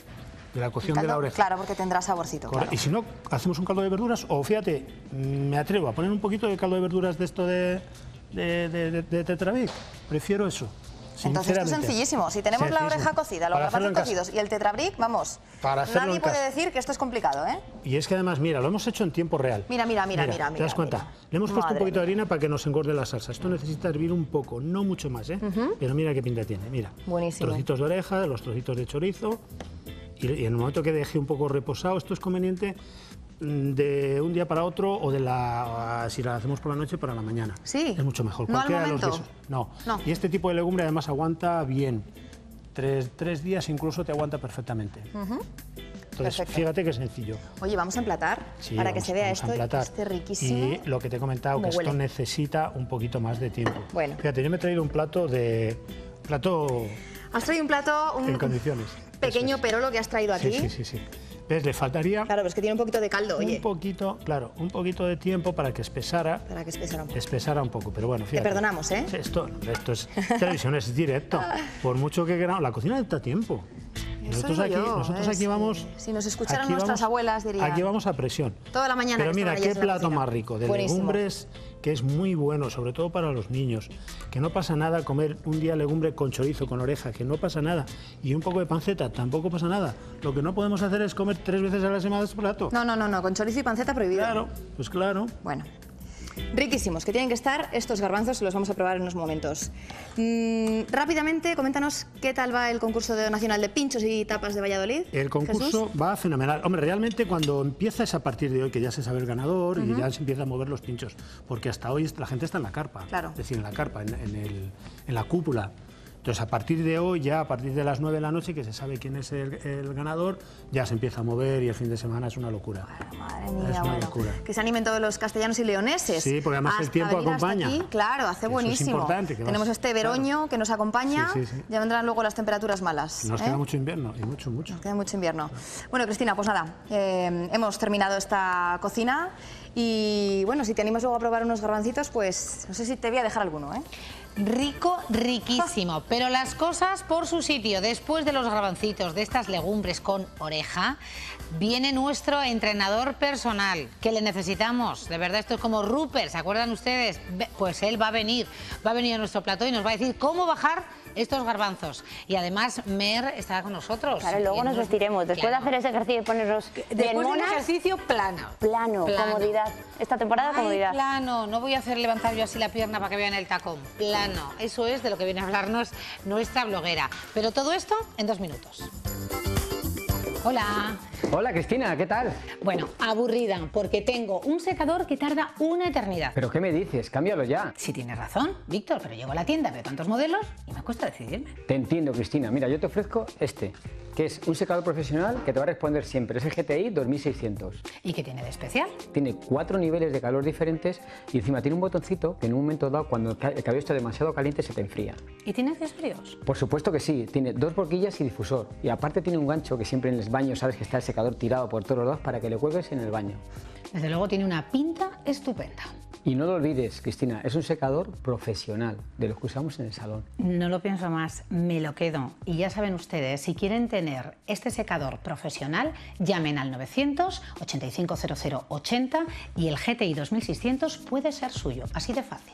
De la cocción caldo, de la oreja. Claro, porque tendrá saborcito. Claro. Y si no, hacemos un caldo de verduras, o fíjate, me atrevo a poner un poquito de caldo de verduras de esto de, de, de, de, de Tetrabric. Prefiero eso. Entonces esto es sencillísimo. Si tenemos sencillísimo. la oreja cocida, los garbanzos cocidos y el Tetrabric, vamos, Para nadie puede decir que esto es complicado, ¿eh? Y es que además, mira, lo hemos hecho en tiempo real. Mira, mira, mira, mira. mira ¿Te das cuenta? Mira. Le hemos puesto Madre un poquito mía. de harina para que nos engorde la salsa. Esto necesita hervir un poco, no mucho más, ¿eh? Uh-huh. Pero mira qué pinta tiene, mira. Buenísimo. Trocitos de oreja, los trocitos de chorizo. Y en el momento que deje un poco reposado, esto es conveniente de un día para otro o de la si la hacemos por la noche para la mañana. Sí. Es mucho mejor. ¿No al Cualquiera de los momento? guisos. No. No. Y este tipo de legumbre además aguanta bien. Tres, tres días incluso te aguanta perfectamente. Ujú. Entonces, Perfecto. fíjate qué sencillo. Oye, vamos a emplatar Sí, para que vamos- se vea vamos a esto. emplatar. Este riquísimo. Y lo que te he comentado, ¿Cómo que esto huele? necesita un poquito más de tiempo. Bueno. Fíjate, yo me he traído un plato de... plato Has traído un plato, un en condiciones. pequeño perolo que has traído aquí. Sí, sí, sí, sí. ¿Ves? Le faltaría Claro, pero es que tiene un poquito de caldo, oye. un poquito, claro, un poquito de tiempo para que espesara. Para que espesara un poco. Espesara un poco, pero bueno, Te fíjate. perdonamos, ¿eh? Esto, esto es televisión, es directo. Por mucho que queramos, la cocina necesita tiempo. Y Eso nosotros digo aquí, yo, nosotros es, aquí vamos... Si nos escucharan aquí nuestras vamos- abuelas, dirían. Aquí vamos a presión. Toda la mañana. Pero que mira, estaban qué ellas en la plato cocina. más rico, de Buenísimo. legumbres, que es muy bueno, sobre todo para los niños. Que no pasa nada comer un día legumbre con chorizo, con oreja, que no pasa nada. Y un poco de panceta, tampoco pasa nada. Lo que no podemos hacer es comer tres veces a la semana este plato. No, no, no, no, con chorizo y panceta prohibido. Claro, pues claro. Bueno. Riquísimos, que tienen que estar estos garbanzos, los vamos a probar en unos momentos. Mm, rápidamente, coméntanos qué tal va el concurso de- nacional de pinchos y tapas de Valladolid. El concurso Jesús. va fenomenal. Hombre, realmente cuando empieza es a partir de hoy que ya se sabe el ganador y Ujú. ya se empieza a mover los pinchos. Porque hasta hoy la gente está en la carpa. Claro. Es decir, en la carpa, en, en el- en la cúpula. Entonces, a partir de hoy, ya a partir de las nueve de la noche, que se sabe quién es el, el ganador, ya se empieza a mover y el fin de semana es una locura. Madre es mía, una bueno. locura. Que se animen todos los castellanos y leoneses. Sí, porque además el Hasta tiempo venir hasta acompaña. aquí, claro, hace Eso es buenísimo. importante, que Tenemos vas- este veroño que nos acompaña. Sí, sí, sí. Ya vendrán luego las temperaturas malas. Nos ¿eh? queda mucho invierno y mucho, mucho. Nos queda mucho invierno. Bueno, Cristina, pues nada, eh, hemos terminado esta cocina y bueno, si te animas luego a probar unos garbancitos, pues no sé si te voy a dejar alguno, ¿eh? Rico, riquísimo, pero las cosas por su sitio. Después de los garbancitos, de estas legumbres con oreja, viene nuestro entrenador personal, que le necesitamos. De verdad, esto es como Rupert, ¿se acuerdan ustedes? Ve- Pues él va a venir, va a venir a nuestro plató y nos va a decir cómo bajar estos garbanzos. Y además, Mer estará con nosotros. Claro, luego Y nos vestiremos. Después Claro. de hacer ese ejercicio y ponernos bien Después del monas, ejercicio, plano. plano, Plano. comodidad. Esta temporada, Ay, comodidad. plano, no voy a hacer levantar yo así la pierna para que vean el tacón. Plano, eso es de lo que viene a hablarnos nuestra bloguera. Pero todo esto en dos minutos. Hola. Hola Cristina, ¿qué tal? Bueno, aburrida, porque tengo un secador que tarda una eternidad. ¿Pero qué me dices? Cámbialo ya. Sí tienes razón, Víctor, pero llego a la tienda, veo tantos modelos y me cuesta decidirme. Te entiendo, Cristina. Mira, yo te ofrezco este, que es un secador profesional que te va a responder siempre. Es el G T I dos mil seiscientos. ¿Y qué tiene de especial? Tiene cuatro niveles de calor diferentes y encima tiene un botoncito que en un momento dado, cuando el ca- el cabello está demasiado caliente, se te enfría. ¿Y tiene accesorios? Por supuesto que sí. Tiene dos boquillas y difusor. Y aparte tiene un gancho que siempre en los baños sabes que está el secador tirado por todos lados para que le cuelgues en el baño. Desde luego tiene una pinta estupenda. Y no lo olvides, Cristina, es un secador profesional, de los que usamos en el salón. No lo pienso más, me lo quedo. Y ya saben ustedes, si quieren tener este secador profesional, llamen al novecientos, ochenta y cinco cero cero ochenta y el G T I dos mil seiscientos puede ser suyo, así de fácil.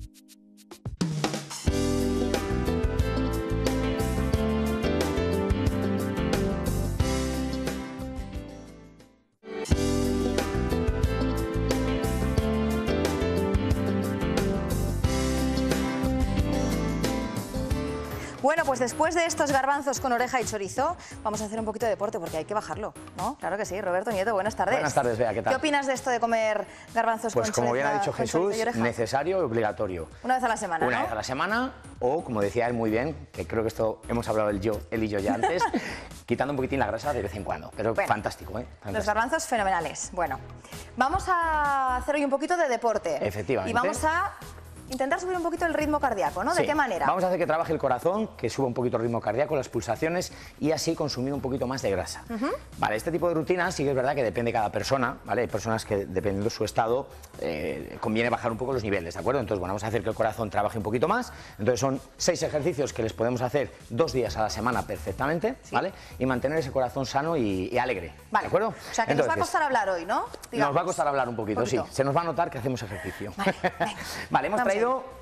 Bueno, pues después de estos garbanzos con oreja y chorizo, vamos a hacer un poquito de deporte porque hay que bajarlo, ¿no? Claro que sí. Roberto Nieto, buenas tardes. Buenas tardes, Bea, ¿qué tal? ¿Qué opinas de esto de comer garbanzos Pues con como bien ha chorizo- dicho con chorizo Jesús, y oreja? necesario y obligatorio. Una vez a la semana, Una ¿no? vez a la semana o, como decía él muy bien, que creo que esto hemos hablado él, yo, él y yo ya antes, quitando un poquitín la grasa de vez en cuando. Pero Bueno, fantástico, ¿eh? Los Fantástico. garbanzos fenomenales. Bueno, vamos a hacer hoy un poquito de deporte. Efectivamente. Y vamos a intentar subir un poquito el ritmo cardíaco, ¿no? ¿De Sí. qué manera? Vamos a hacer que trabaje el corazón, que suba un poquito el ritmo cardíaco, las pulsaciones y así consumir un poquito más de grasa. Ujú. Vale, este tipo de rutinas sí que es verdad que depende de cada persona, ¿vale? Hay personas que dependiendo de su estado eh, conviene bajar un poco los niveles, ¿de acuerdo? Entonces, bueno, vamos a hacer que el corazón trabaje un poquito más. Entonces son seis ejercicios que les podemos hacer dos días a la semana perfectamente, ¿vale? Y mantener ese corazón sano y, y alegre, Vale. ¿de acuerdo? O sea, que nos va a Entonces, costar hablar hoy, ¿no? nos Digamos. va a costar hablar un poquito, Un poquito. sí. Se nos va a notar que hacemos ejercicio. Vale, hemos Vamos traído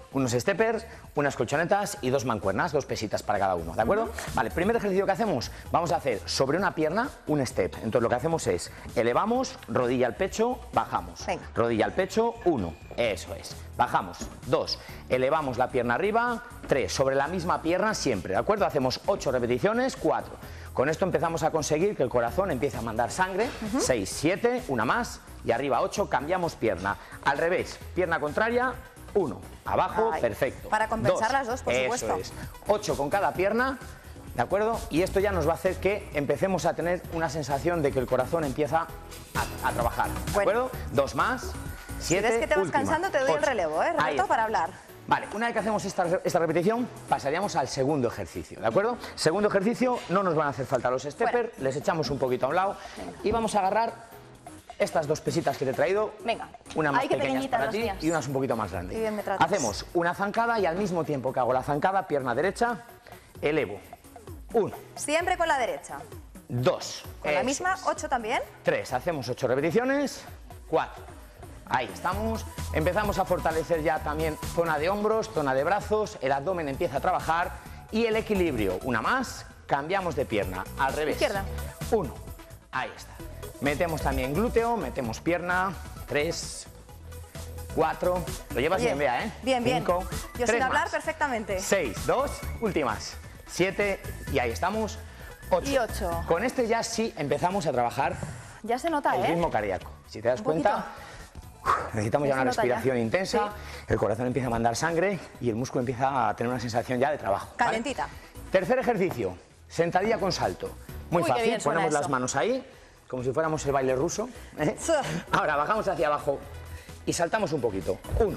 unos steppers, unas colchonetas y dos mancuernas, dos pesitas para cada uno, ¿de acuerdo? Uh-huh. Vale, primer ejercicio que hacemos, vamos a hacer sobre una pierna un step. Entonces lo que hacemos es, elevamos, rodilla al pecho, bajamos. Venga. Rodilla al pecho, uno, eso es. Bajamos, dos, elevamos la pierna arriba, tres, sobre la misma pierna siempre, ¿de acuerdo? Hacemos ocho repeticiones, cuatro. Con esto empezamos a conseguir que el corazón empiece a mandar sangre, uh-huh. seis, siete, una más, y arriba ocho, cambiamos pierna. Al revés, pierna contraria, uno, abajo, Ay, perfecto. Para compensar dos, las dos, por eso supuesto. Es, ocho con cada pierna, ¿de acuerdo? Y esto ya nos va a hacer que empecemos a tener una sensación de que el corazón empieza a, a trabajar, ¿de bueno. acuerdo? Dos más, siete, si ves que te vas última, cansando, te doy ocho. el relevo, ¿eh, Roberto, para hablar. Vale, una vez que hacemos esta, esta repetición, pasaríamos al segundo ejercicio, ¿de acuerdo? Segundo ejercicio, no nos van a hacer falta los steppers, les echamos un poquito a un lado y vamos a agarrar estas dos pesitas que te he traído. Venga. Una más Ay, pequeña para ti mías. y unas un poquito más grandes. Qué bien me tratas. Hacemos una zancada y al mismo tiempo que hago la zancada, pierna derecha, elevo. Uno. Siempre con la derecha. Dos. Con la misma, es. ocho también. Tres. Hacemos ocho repeticiones. Cuatro. Ahí estamos. Empezamos a fortalecer ya también zona de hombros, zona de brazos, el abdomen empieza a trabajar y el equilibrio. Una más, cambiamos de pierna, al revés. Izquierda. Uno. Ahí está. Metemos también glúteo, metemos pierna. Tres. Cuatro. Lo llevas bien, bien Bea, ¿eh? Bien, bien. Cinco. Yo Tres sin hablar más. perfectamente. Seis. Dos. Últimas. Siete. Y ahí estamos. Ocho. Y ocho. Con este ya sí empezamos a trabajar ya se nota, el ¿eh? ritmo cardíaco. Si te das cuenta, necesitamos ya, ya una respiración ya. intensa, sí. El corazón empieza a mandar sangre y el músculo empieza a tener una sensación ya de trabajo. Calentita. ¿Vale? Tercer ejercicio, sentadilla con salto. Muy Uy, fácil, ponemos eso. las manos ahí, como si fuéramos el baile ruso. ¿eh? Ahora bajamos hacia abajo y saltamos un poquito. Uno.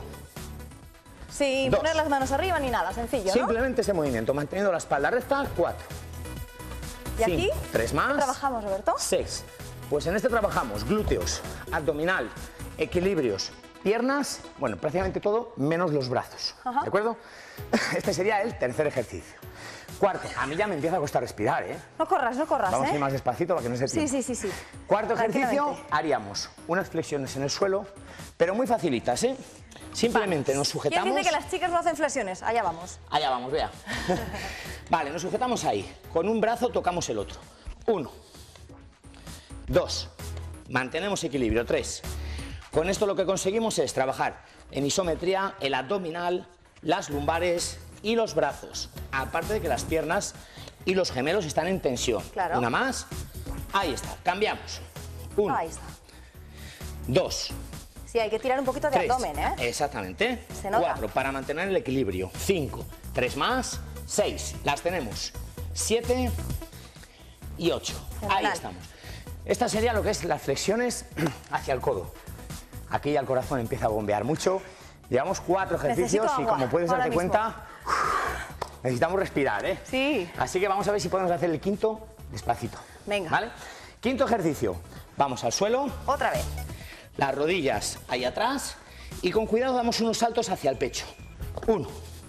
Sin dos. poner las manos arriba ni nada, sencillo, ¿no? Simplemente ese movimiento, manteniendo la espalda recta. Cuatro. ¿Y cinco, aquí? Tres más. ¿Qué trabajamos, Roberto? Seis. Pues en este trabajamos glúteos, abdominal, equilibrios, piernas, bueno, prácticamente todo, menos los brazos. Ajá. ¿De acuerdo? Este sería el tercer ejercicio. Cuarto, a mí ya me empieza a costar respirar, ¿eh? No corras, no corras, Vamos ¿eh? a ir más despacito para que no se tiempo. Sí, sí, sí, sí. Cuarto ejercicio, haríamos unas flexiones en el suelo, pero muy facilitas, ¿eh? Simplemente nos sujetamos... ¿Quién dice que las chicas no hacen flexiones? Allá vamos. Allá vamos, vea. Vale, nos sujetamos ahí. Con un brazo tocamos el otro. Uno. Dos. Mantenemos equilibrio. Tres. Con esto lo que conseguimos es trabajar en isometría, el abdominal, las lumbares y los brazos. Aparte de que las piernas y los gemelos están en tensión. Claro. Una más. Ahí está. Cambiamos. Uno. Ahí está. Dos. Sí, hay que tirar un poquito de Tres. abdomen, ¿eh? Exactamente. Se nota. Cuatro, para mantener el equilibrio. Cinco. Tres más. Seis. Las tenemos. Siete y ocho. Ahí estamos. Esta sería lo que es las flexiones hacia el codo. Aquí ya el corazón empieza a bombear mucho. Llevamos cuatro ejercicios y como puedes darte mismo. cuenta, necesitamos respirar, ¿eh? Sí. Así que vamos a ver si podemos hacer el quinto despacito. Venga. ¿Vale? Quinto ejercicio. Vamos al suelo. Otra vez. Las rodillas ahí atrás y con cuidado damos unos saltos hacia el pecho. Uno,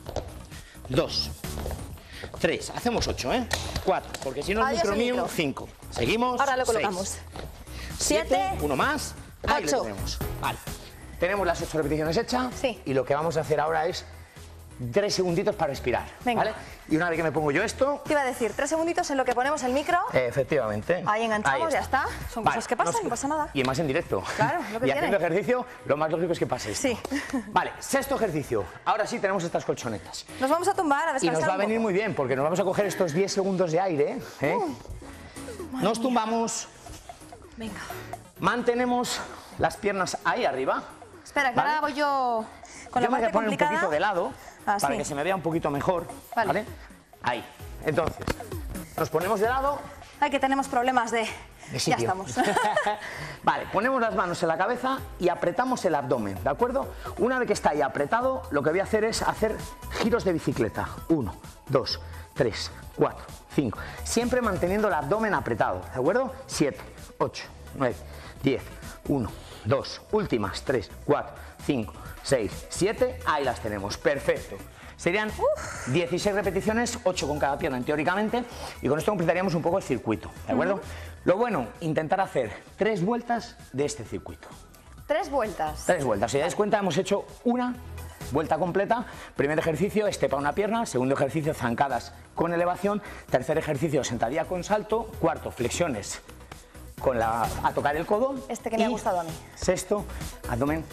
dos, tres. Hacemos ocho, ¿eh? Cuatro, porque si no el Adiós micro el mío, micro. cinco. Seguimos. Ahora lo seis. colocamos. Siete, Siete. uno más. Ahí Ocho. lo tenemos. Vale. Tenemos las ocho repeticiones hechas. Sí. Y lo que vamos a hacer ahora es tres segunditos para respirar. Venga. ¿Vale? Y una vez que me pongo yo esto... Te iba a decir, tres segunditos en lo que ponemos el micro. Efectivamente. Ahí enganchamos, Ahí ya está. Son Vale, cosas que pasan, no, no pasa nada. Y más en directo. Claro, lo que Y tiene. haciendo ejercicio, lo más lógico es que pase esto. Sí. Vale, sexto ejercicio. Ahora sí tenemos estas colchonetas. Nos vamos a tumbar a Y descansar nos va a un venir poco. muy bien, porque nos vamos a coger estos diez segundos de aire. ¿eh? Uh, Nos tumbamos. Venga. Mantenemos las piernas ahí arriba. Espera, que ¿Vale? ahora voy yo con Yo la me voy parte a poner complicada. un poquito de lado Ah, para sí. que se me vea un poquito mejor. Vale. ¿Vale? Ahí. Entonces, nos ponemos de lado. Ay, que tenemos problemas de... de Ya sitio. estamos. Vale, ponemos las manos en la cabeza y apretamos el abdomen, ¿de acuerdo? Una vez que está ahí apretado, lo que voy a hacer es hacer giros de bicicleta. Uno, dos, tres, cuatro, cinco. Siempre manteniendo el abdomen apretado, ¿de acuerdo? Siete, ocho, nueve, diez, uno, dos, últimas, tres, cuatro, cinco, seis, siete. Ahí las tenemos, perfecto. Serían Uf. dieciséis repeticiones, ocho con cada pierna teóricamente, y con esto completaríamos un poco el circuito, ¿de acuerdo? Uh-huh. Lo bueno, intentar hacer tres vueltas de este circuito. Tres vueltas. Tres vueltas. Si os dais cuenta, hemos hecho una, vuelta completa. Primer ejercicio, step a una pierna. Segundo ejercicio, zancadas con elevación. Tercer ejercicio, sentadilla con salto. Cuarto, flexiones con la, a tocar el codo. Este que me ha gustado a mí. Sexto, abdomen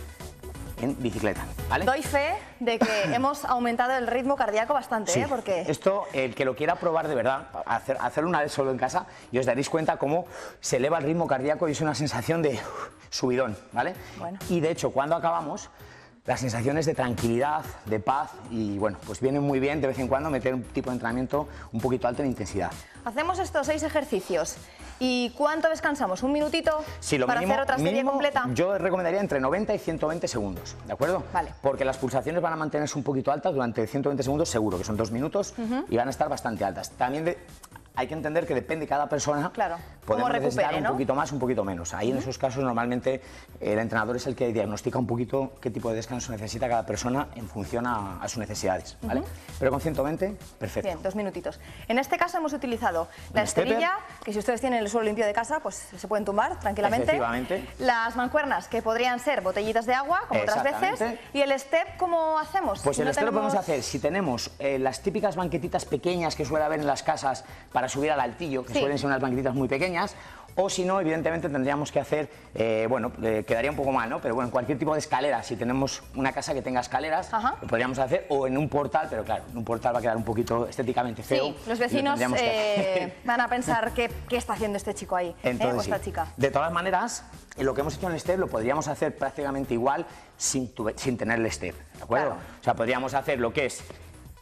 en bicicleta, ¿vale? Doy fe de que hemos aumentado el ritmo cardíaco bastante, Sí. ¿eh? Porque... Esto, el que lo quiera probar de verdad, hacer, hacerlo una vez solo en casa, y os daréis cuenta cómo se eleva el ritmo cardíaco y es una sensación de uf, subidón, ¿vale? Bueno. Y de hecho, cuando acabamos, las sensaciones de tranquilidad, de paz, y bueno, pues viene muy bien de vez en cuando meter un tipo de entrenamiento un poquito alto en intensidad. Hacemos estos seis ejercicios. ¿Y cuánto descansamos? ¿Un minutito Sí, lo para mínimo, hacer otra serie mínimo, completa? yo recomendaría entre noventa y ciento veinte segundos, ¿de acuerdo? Vale. Porque las pulsaciones van a mantenerse un poquito altas durante ciento veinte segundos seguro, que son dos minutos, Ujú. y van a estar bastante altas. También de- hay que entender que depende de cada persona, Claro. podemos Cómo necesitar recupere, un ¿no? poquito más, un poquito menos. Ahí en esos casos normalmente el entrenador es el que diagnostica un poquito qué tipo de descanso necesita cada persona en función a, a sus necesidades, ¿vale? Ujú. Pero con ciento veinte, perfecto. Bien, dos minutitos. En este caso hemos utilizado la Un stepper. esterilla, que si ustedes tienen el suelo limpio de casa, pues se pueden tumbar tranquilamente. Efectivamente. Las mancuernas, que podrían ser botellitas de agua, como otras veces. Exactamente. Y el step, ¿cómo hacemos? Pues Si el no estero tenemos- podemos hacer, si tenemos eh, las típicas banquetitas pequeñas que suele haber en las casas para subir al altillo, que Sí. suelen ser unas banquetitas muy pequeñas, o si no, evidentemente tendríamos que hacer, eh, bueno, eh, quedaría un poco mal, ¿no? Pero bueno, cualquier tipo de escalera, si tenemos una casa que tenga escaleras, lo podríamos hacer, o en un portal, pero claro, en un portal va a quedar un poquito estéticamente feo. Sí, los y lo vecinos tendríamos que hacer. eh, van a pensar qué, qué está haciendo este chico ahí, ¿eh? Entonces, o esta sí. chica. De todas maneras, eh, lo que hemos hecho en el step lo podríamos hacer prácticamente igual sin, tu- sin tener el step, ¿de acuerdo? Claro. O sea, podríamos hacer lo que es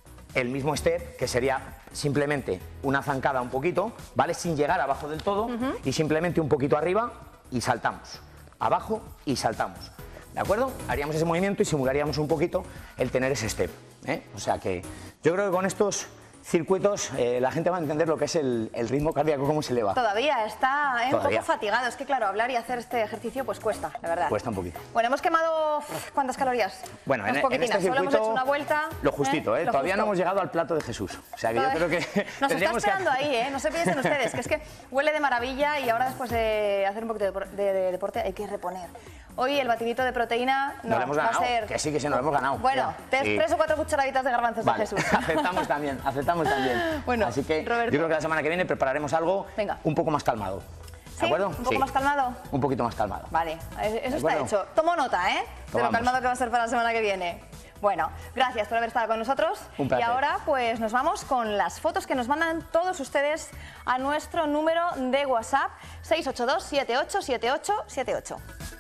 el mismo step, que sería simplemente una zancada un poquito, ¿vale? Sin llegar abajo del todo, y simplemente un poquito arriba y saltamos. Abajo y saltamos. ¿De acuerdo? Haríamos ese movimiento y simularíamos un poquito el tener ese step, ¿eh? O sea que yo creo que con estos circuitos eh, la gente va a entender lo que es el, el ritmo cardíaco, cómo se eleva. Todavía está ¿eh? un Todavía. poco fatigado. Es que claro, hablar y hacer este ejercicio pues cuesta, de verdad. Cuesta un poquito. Bueno, hemos quemado ¿cuántas calorías? Bueno, en, Unas en poquitinas. este Solo hemos circuito hecho una vuelta. lo justito, ¿eh? Lo Todavía no justo. hemos llegado al plato de Jesús. O sea que Todavía- yo creo que Nos está tendríamos que esperando ahí, ¿eh? No se piensen ustedes, que es que huele de maravilla y ahora después de hacer un poquito de, por- de- de deporte hay que reponer. Hoy el batidito de proteína no, Nos lo hemos va ganado, a ser... que sí, que sí, nos lo hemos ganado. Bueno, tres, Sí. tres o cuatro cucharaditas de garbanzos Vale, de Jesús. aceptamos también, aceptamos también. Bueno, Así que Roberto. yo creo que la semana que viene prepararemos algo Venga. un poco más calmado. ¿Sí? ¿De acuerdo? ¿Un poco Sí. más calmado? Un poquito más calmado. Vale, eso está acuerdo? hecho. Tomo nota, ¿eh? De lo Tomamos. calmado que va a ser para la semana que viene. Bueno, gracias por haber estado con nosotros. Un placer. Y ahora pues nos vamos con las fotos que nos mandan todos ustedes a nuestro número de WhatsApp seis ocho dos, siete ocho siete ocho siete ocho.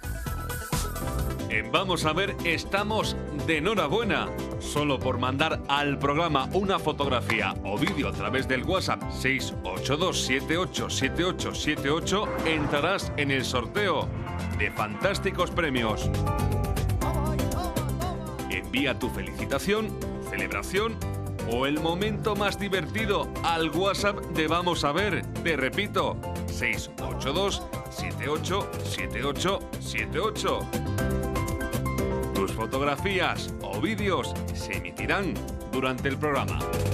En Vamos a ver, estamos de enhorabuena. Solo por mandar al programa una fotografía o vídeo a través del WhatsApp seis ocho dos, siete ocho siete ocho siete ocho entrarás en el sorteo de fantásticos premios. Envía tu felicitación, celebración o el momento más divertido al WhatsApp de Vamos a ver. Te repito, seis ocho dos, siete ocho siete ocho siete ocho. Tus fotografías o vídeos se emitirán durante el programa.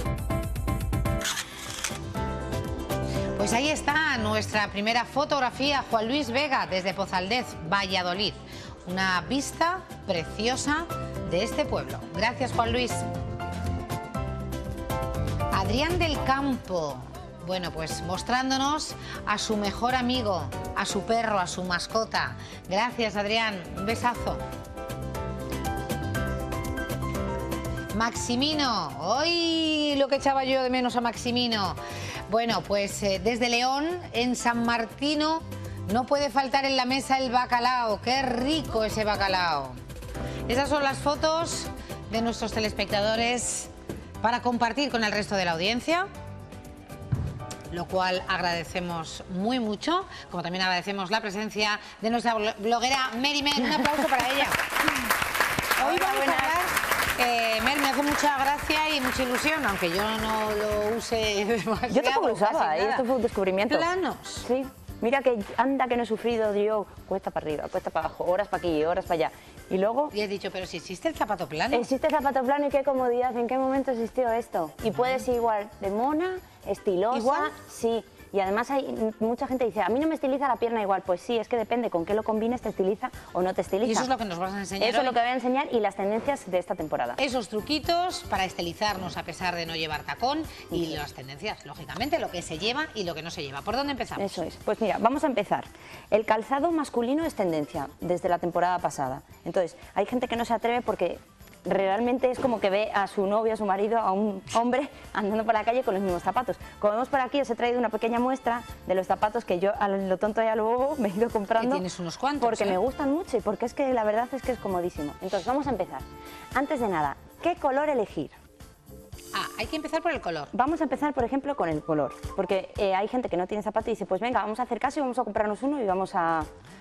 Pues ahí está nuestra primera fotografía, Juan Luis Vega, desde Pozaldez, Valladolid. Una vista preciosa de este pueblo. Gracias, Juan Luis. Adrián del Campo. Bueno, pues mostrándonos a su mejor amigo, a su perro, a su mascota. Gracias, Adrián. Un besazo. Maximino, hoy lo que echaba yo de menos a Maximino. Bueno, pues eh, desde León, en San Martino, no puede faltar en la mesa el bacalao. ¡Qué rico ese bacalao! Esas son las fotos de nuestros telespectadores para compartir con el resto de la audiencia, lo cual agradecemos muy mucho, como también agradecemos la presencia de nuestra bloguera Mary Men. Un aplauso para ella. Hoy vamos a hablar... Eh, Mel, me hace mucha gracia y mucha ilusión, aunque yo no lo use demasiado. Yo tampoco lo usaba, casi ¿eh? nada. Esto fue un descubrimiento. ¿Planos? Sí. Mira que anda que no he sufrido yo, cuesta para arriba, cuesta para abajo, horas para aquí, horas para allá. Y luego... Y has dicho, pero si existe el zapato plano. Existe el zapato plano y qué comodidad, ¿en qué momento existió esto? Y puedes ir igual de mona, estilosa, ¿Igual? sí. Y además hay mucha gente que dice, a mí no me estiliza la pierna igual. Pues sí, es que depende con qué lo combines, te estiliza o no te estiliza. Y eso es lo que nos vas a enseñar Eso hoy. es lo que voy a enseñar y las tendencias de esta temporada. Esos truquitos para estilizarnos a pesar de no llevar tacón y las tendencias, lógicamente, lo que se lleva y lo que no se lleva. ¿Por dónde empezamos? Eso es. Pues mira, vamos a empezar. El calzado masculino es tendencia desde la temporada pasada. Entonces, hay gente que no se atreve porque realmente es como que ve a su novio, a su marido, a un hombre andando por la calle con los mismos zapatos. Como vemos por aquí, os he traído una pequeña muestra de los zapatos que yo, a lo tonto y a lo bobo, me he ido comprando. Que tienes unos cuantos, Porque ¿eh? me gustan mucho y porque es que la verdad es que es comodísimo. Entonces, vamos a empezar. Antes de nada, ¿qué color elegir? Ah, hay que empezar por el color. Vamos a empezar, por ejemplo, con el color. Porque eh, hay gente que no tiene zapato y dice, pues venga, vamos a hacer caso y vamos a comprarnos uno y vamos a,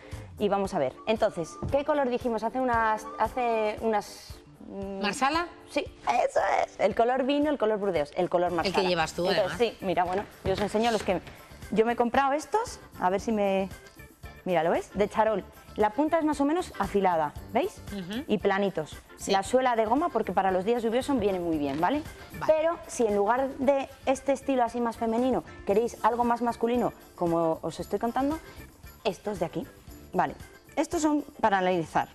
y vamos a ver. Entonces, ¿qué color dijimos hace unas... Hace unas ¿Marsala? Sí, eso es. El color vino, el color Burdeos, el color marsala. El que llevas tú, Entonces, además. sí, mira, bueno, yo os enseño los que... Yo me he comprado estos, a ver si me... Mira, ¿lo ves? De charol. La punta es más o menos afilada, ¿veis? Uh-huh. Y planitos. Sí. La suela de goma, porque para los días lluviosos viene muy bien, ¿vale? Vale. Pero si en lugar de este estilo así más femenino queréis algo más masculino, como os estoy contando, estos de aquí, ¿vale? Estos son para analizar.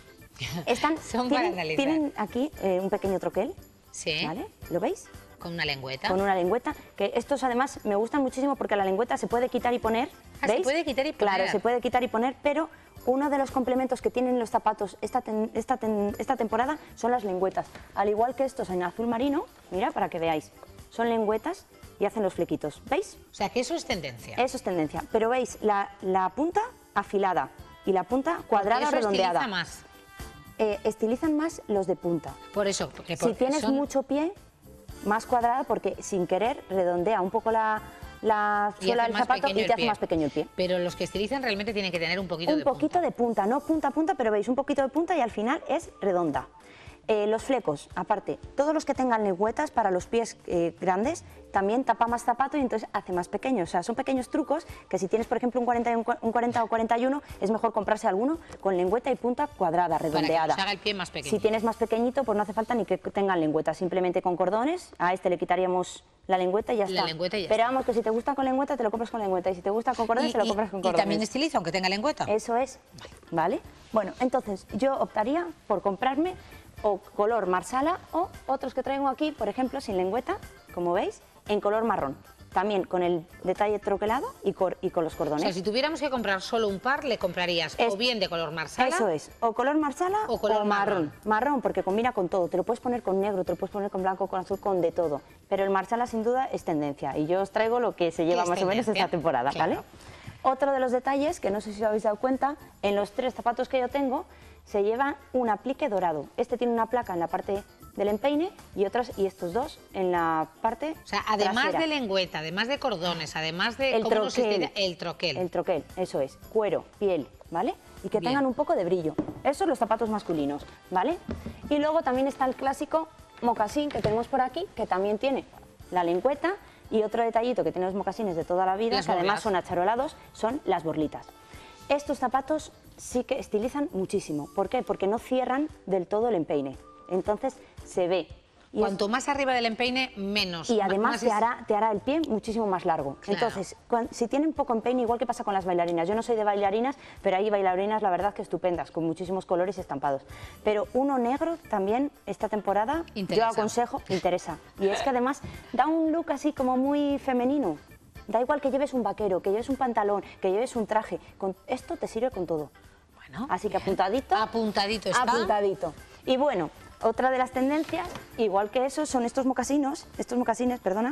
Están, Son tienen, para analizar. Tienen aquí eh, un pequeño troquel, Sí. ¿vale? ¿Lo veis? Con una lengüeta. Con una lengüeta, que estos además me gustan muchísimo porque la lengüeta se puede quitar y poner. Ah, se ¿veis? puede quitar y poner. Claro, se puede quitar y poner, pero uno de los complementos que tienen los zapatos esta, ten- esta, ten- esta temporada son las lengüetas. Al igual que estos en azul marino, mira, para que veáis, son lengüetas y hacen los flequitos, ¿veis? O sea, que eso es tendencia. Eso es tendencia, pero veis la, la punta afilada y la punta cuadrada Porque eso redondeada. estiliza más. Eh, estilizan más los de punta. Por eso, porque Si tienes son- mucho pie, más cuadrada, porque sin querer redondea un poco la, la Y suela hace del más zapato pequeño y el te hace pie. más pequeño el pie. Pero los que estilizan realmente tienen que tener un poquito Un de punta. poquito de punta, no punta a punta, pero veis, un poquito de punta y al final es redonda. Eh, los flecos, aparte, todos los que tengan lengüetas para los pies eh, grandes, también tapa más zapato y entonces hace más pequeño. O sea, son pequeños trucos que si tienes, por ejemplo, un cuarenta, y un cua- un cuarenta o cuarenta y uno, es mejor comprarse alguno con lengüeta y punta cuadrada, redondeada. Para que nos haga el pie más pequeño. Si tienes más pequeñito, pues no hace falta ni que tengan lengüeta, simplemente con cordones, a este le quitaríamos la lengüeta y ya La está. lengüeta y ya Pero está. vamos, que si te gusta con lengüeta, te lo compras con lengüeta, y si te gusta con cordones, Y- te lo y- compras con y cordones. también estiliza, aunque tenga lengüeta. Eso es, ¿vale? Bueno, entonces yo optaría por comprarme o color marsala o otros que traigo aquí, por ejemplo, sin lengüeta, como veis, en color marrón. También con el detalle troquelado y, cor- y con los O cordones. sea, si tuviéramos que comprar solo un par, le comprarías Es- o bien de color marsala. Eso es, o color marsala O color marrón. Marrón, porque combina con todo. Te lo puedes poner con negro, te lo puedes poner con blanco, con azul, con de todo. Pero el marsala sin duda es tendencia y yo os traigo lo que se lleva es más o menos tendencia? esta temporada, Claro. ¿vale? Otro de los detalles, que no sé si os habéis dado cuenta, en los tres zapatos que yo tengo se lleva un aplique dorado. Este tiene una placa en la parte del empeine y otros y estos dos en la parte O sea, además trasera. de lengüeta, además de cordones, además de El cómo nos troquel. estila- el troquel. El troquel, eso es, cuero, piel, ¿vale? Y que Bien. tengan un poco de brillo. Esos son los zapatos masculinos, ¿vale? Y luego también está el clásico mocasín que tenemos por aquí, que también tiene la lengüeta y otro detallito que tienen los mocasines de toda la vida, Las que además borlas. son acharolados, son las borlitas. Estos zapatos sí que estilizan muchísimo. ¿Por qué? Porque no cierran del todo el empeine. Entonces se ve. Y Cuanto más arriba del empeine, menos. y Ma- además más te es- hará, te hará el pie muchísimo más largo. Claro. Entonces, cuan- si tienen poco empeine, igual que pasa con las bailarinas. Yo no soy de bailarinas, pero hay bailarinas, la verdad, que estupendas, con muchísimos colores y estampados. Pero uno negro también, esta temporada, Interesa. yo aconsejo, interesa. Y es que además da un look así como muy femenino. Da igual que lleves un vaquero, que lleves un pantalón, que lleves un traje. Con, esto te sirve con todo. Bueno, Así que apuntadito. Apuntadito está. Apuntadito. Y bueno, otra de las tendencias, igual que eso, son estos mocasinos, estos mocasines, perdona,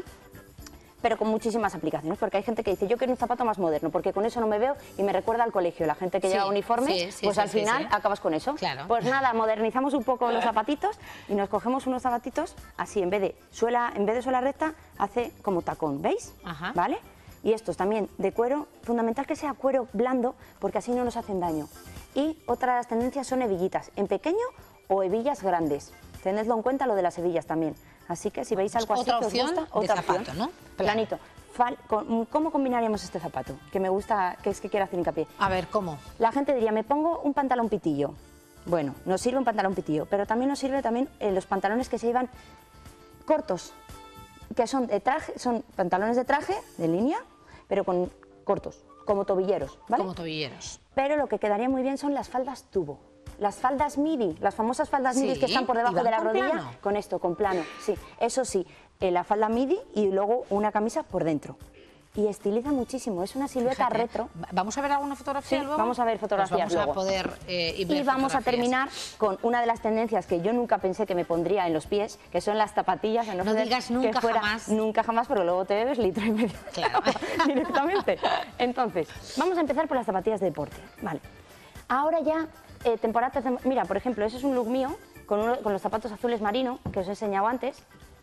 pero con muchísimas aplicaciones, porque hay gente que dice, yo quiero un zapato más moderno, porque con eso no me veo y me recuerda al colegio. La gente que Sí, lleva uniformes, sí, sí, pues sí, al sí, final sí. acabas con eso. Claro. Pues nada, modernizamos un poco los zapatitos y nos cogemos unos zapatitos así, en vez de suela, en vez de suela recta, hace como tacón, ¿veis? Ajá. ¿Vale? Y estos también de cuero, fundamental que sea cuero blando, porque así no nos hacen daño. Y otra de las tendencias son hebillitas, en pequeño o hebillas grandes. Tenedlo en cuenta lo de las hebillas también. Así que si veis algo así Otra que os opción gusta, de otra zapato, opción. ¿no? Planito. Fal- con- ¿Cómo combinaríamos este zapato? Que me gusta, que es que quiero hacer hincapié. A ver, ¿cómo? La gente diría, me pongo un pantalón pitillo. Bueno, nos sirve un pantalón pitillo, pero también nos sirve también eh, los pantalones que se llevan cortos, que son de traje, son pantalones de traje, de línea, pero con cortos, como tobilleros, ¿vale? Como tobilleros. Pero lo que quedaría muy bien son las faldas tubo. Las faldas midi, las famosas faldas Sí, midi que están por ¿y debajo van de la con rodilla, plano? con esto, con plano, sí. Eso sí, eh, la falda midi y luego una camisa por dentro. Y estiliza muchísimo, es una silueta Fíjate. retro. ¿Vamos a ver alguna fotografía Sí, luego? vamos a ver fotografías Pues vamos luego. a poder eh, y ver Y vamos a fotografías. terminar con una de las tendencias que yo nunca pensé que me pondría en los pies, que son las zapatillas. No sé digas que nunca fuera- jamás. Nunca jamás, porque luego te bebes litro y medio de agua directamente. Entonces, vamos a empezar por las zapatillas de deporte. Vale. Ahora ya, eh, temporada... Mira, por ejemplo, ese es un look mío, con, uno- con los zapatos azules marino, que os he enseñado antes.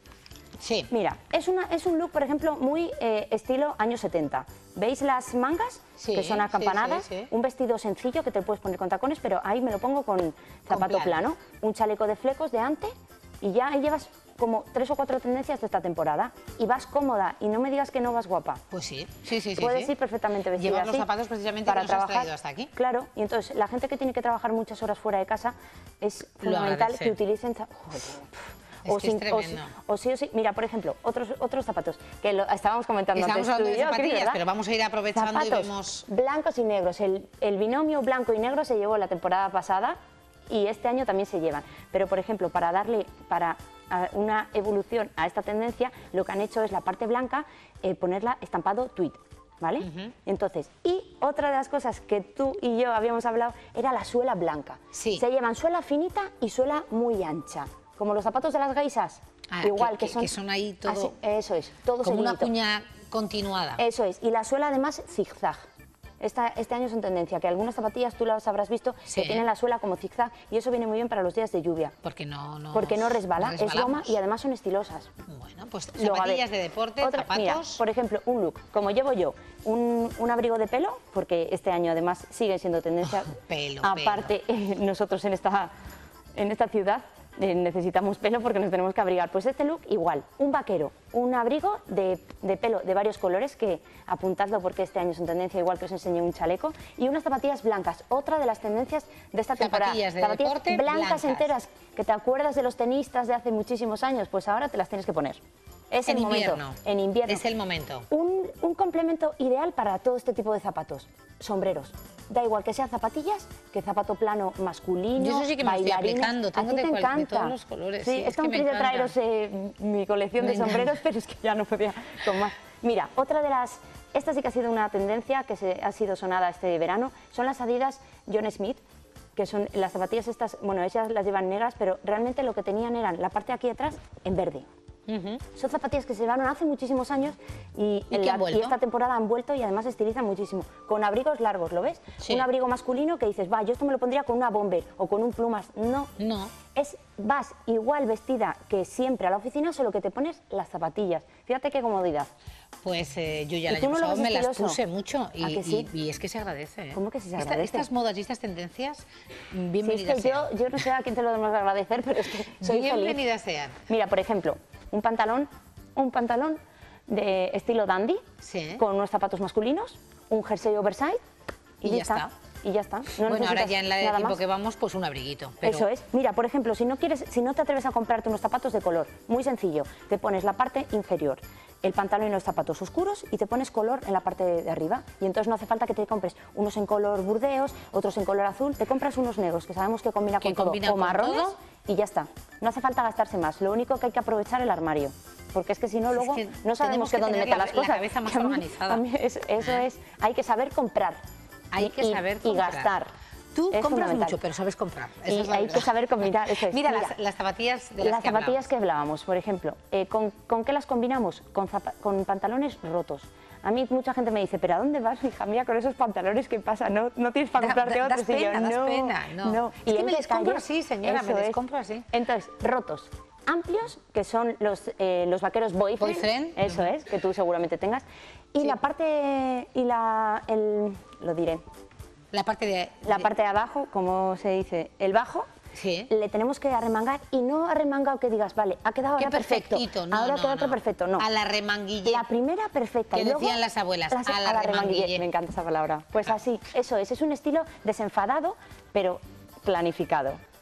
Sí. Mira, es, una, es un look, por ejemplo, muy eh, estilo años setenta. ¿Veis las mangas? Sí, que son acampanadas. sí, sí, sí. Un vestido sencillo que te puedes poner con tacones, pero ahí me lo pongo con zapato plano. plano. Un chaleco de flecos de ante y ya ahí llevas como tres o cuatro tendencias de esta temporada. Y vas cómoda y no me digas que no vas guapa. Pues sí, sí, sí. sí, Puedes sí. ir perfectamente vestida Llevar los así zapatos precisamente para que nos has trabajar. traído hasta aquí. Claro, y entonces la gente que tiene que trabajar muchas horas fuera de casa es Lo fundamental agradece. que utilicen... za- Joder, Es o, que es sin- o, tremendo. o sí o sí, mira, por ejemplo, otros, otros zapatos, que lo estábamos comentando Estamos antes tú hablando y de yo, Cris, zapatillas, ¿verdad? pero vamos a ir aprovechando y Zapatos vemos... blancos y negros. El, el binomio blanco y negro se llevó la temporada pasada y este año también se llevan. Pero, por ejemplo, para darle para a, una evolución a esta tendencia, lo que han hecho es la parte blanca, eh, ponerla estampado tweed. ¿Vale? Entonces, y otra de las cosas que tú y yo habíamos hablado era la suela blanca. Sí. Se llevan suela finita y suela muy ancha, como los zapatos de las geisas. Ah, Igual que- que, que- son, que son ahí todo- así, eso es, todo Como una seguidito. cuña continuada. Eso es, y la suela además zigzag. Esta, este año son tendencia, que algunas zapatillas tú las habrás visto Sí. que tienen la suela como zigzag y eso viene muy bien para los días de lluvia. Porque no, no, Porque no resbala, no es goma resbalamos. y además son estilosas. Bueno, pues Luego, a zapatillas ver, de deporte, otra- zapatos... mira, por ejemplo, un look, como llevo yo, un, un abrigo de pelo, porque este año además sigue siendo tendencia. pelo, Aparte, eh, nosotros en esta, en esta ciudad eh, necesitamos pelo porque nos tenemos que abrigar. Pues este look igual, un vaquero, un abrigo de, de pelo de varios colores, que apuntadlo porque este año es en tendencia, igual que os enseñé un chaleco, y unas zapatillas blancas, otra de las tendencias de esta temporada. Zapatillas de deporte blancas, blancas. enteras, que te acuerdas de los tenistas de hace muchísimos años, pues ahora te las tienes que poner. Es En el momento. invierno. En invierno. Es el momento. Un, un complemento ideal para todo este tipo de zapatos. Sombreros. Da igual que sean zapatillas, que zapato plano masculino, Yo eso sí que me lo estoy bailarines. aplicando, tengo A ti de te cual- de encanta. todos los colores, Sí, sí, es es que que un me de encanta. traeros eh, mi colección Me de sombreros, encanta. pero es que ya no podía con más. Mira, otra de las... Esta sí que ha sido una tendencia que se, ha sido sonada este verano, son las Adidas John Smith, que son las zapatillas estas, bueno, ellas las llevan negras, pero realmente lo que tenían eran la parte de aquí atrás en verde. Son zapatillas que se llevaron hace muchísimos años y, ¿Y en que la- han vuelto? y esta temporada han vuelto y además estilizan muchísimo. Con abrigos largos, ¿lo ves? Sí. Un abrigo masculino que dices, va, yo esto me lo pondría con una bomber o con un plumas. No. No. Es, vas igual vestida que siempre a la oficina, solo que te pones las zapatillas. Fíjate qué comodidad. Pues eh, yo ya ¿Y el tú año no lo pasado ves me las estiloso? puse mucho y, ¿A que sí? y- y es que se agradece. ¿eh? ¿Cómo que sí se Esta- agradece? estas modas y estas tendencias, Sí, bienvenidas es que sean. yo, yo no sé a quién te lo debemos agradecer, pero es que soy Bienvenidas feliz. sean. Mira, por ejemplo, un pantalón, un pantalón de estilo dandy, con unos zapatos masculinos, un jersey oversize y, Y ya está. Y ya está. No Bueno, ahora necesitas ya en la de nada tiempo más. que vamos, pues un abriguito. Pero Eso es. Mira, por ejemplo, si no quieres, si no te atreves a comprarte unos zapatos de color, muy sencillo, te pones la parte inferior, el pantalón y los zapatos oscuros y te pones color en la parte de arriba. Y entonces no hace falta que te compres unos en color burdeos, otros en color azul, te compras unos negros que sabemos que combina Que con todo, combina o con marrones todo. y ya está. No hace falta gastarse más. Lo único que hay que aprovechar el armario. Porque es que si no, Es luego que no sabemos tenemos que que dónde tener meter la- las la cosas. cabeza más Que a mí- organizada. a mí es- eso es, hay que saber comprar. hay y- que y- saber y comprar. gastar. Tú Es compras fundamental. mucho, pero sabes comprar. Esa Y es la hay verdad. que saber combinar. Eso es. Mira, Mira, las, las zapatillas de las, las que zapatillas que hablábamos, por ejemplo, eh, ¿con, con qué las combinamos? Con, zapa- con pantalones rotos. A mí mucha gente me dice, ¿pero a dónde vas, hija mía, con esos pantalones? ¿Qué pasa? ¿No, no tienes para Da- comprarte da- otros? das Y yo, pena, das no, pena, no. Es que en me qué les compro calle? así, señora, me Eso les es. compro así. Entonces, rotos. Amplios, que son los, eh, los vaqueros boyfriend, Boyfriend. eso es, que tú seguramente tengas. Y la parte, y la, el, lo diré, La parte de... la parte de abajo, como se dice, el bajo, Sí. le tenemos que arremangar y no arremangado que digas, vale, ha quedado Qué ahora perfecto, perfectito, no, ahora no, queda otro no. perfecto, no. A la remanguillé. La primera perfecta. Que y luego decían las abuelas, las- a la remanguillé. Me encanta esa palabra. Pues así, eso es, es un estilo desenfadado, pero planificado.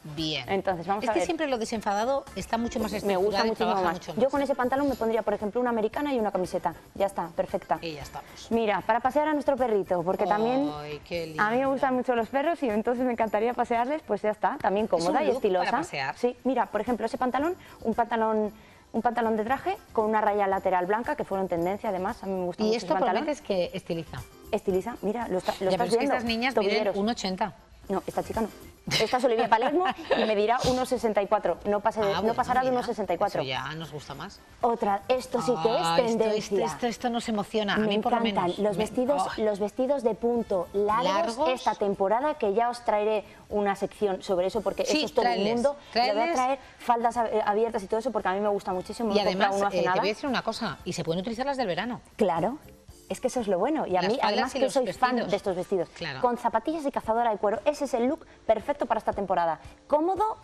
bien. Entonces, vamos es a que ver. siempre lo desenfadado está mucho más Me estructurado gusta y muchísimo trabaja más. mucho más. Yo con ese pantalón me pondría, por ejemplo, una americana y una camiseta. Ya está, perfecta. Y ya estamos. Mira, para pasear a nuestro perrito, porque también Ay, qué lindo. a mí me gustan mucho los perros y entonces me encantaría pasearles, pues ya está, también cómoda un y look estilosa. para pasear. Sí, mira, por ejemplo, ese pantalón, un pantalón un pantalón de traje con una raya lateral blanca, que fueron tendencia además, a mí me gusta Y mucho esto ese pantalón. prometes que estiliza. Estiliza, mira, lo, está, lo Ya, estás pero es que viendo. estas niñas miden Tobilleros. uno ochenta. No, esta chica no. Esta es Olivia Palermo y me dirá uno sesenta y cuatro. No, pase de- Ah, no bueno, pasará de mira, uno sesenta y cuatro. Eso ya nos gusta más. Otra, esto sí que Ah, es esto- tendencia. Esto, esto, esto nos emociona, a Me mí por lo encantan menos. los Me- vestidos, Oh. los vestidos de punto largos, Largos. esta temporada, que ya os traeré una sección sobre eso, porque Sí, eso es todo tráeles, el mundo. Le voy a tráeles. traer faldas ab- abiertas y todo eso, porque a mí me gusta muchísimo. Y Me he comprado además, uno hace eh, te nada. voy a decir una cosa, y se pueden utilizar las del verano. Claro. Es que eso es lo bueno. Y a Las mí, faldas además, y que los soy fan vestidos. de estos vestidos. Claro. Con zapatillas y cazadora de cuero. Ese es el look perfecto para esta temporada. Cómodo,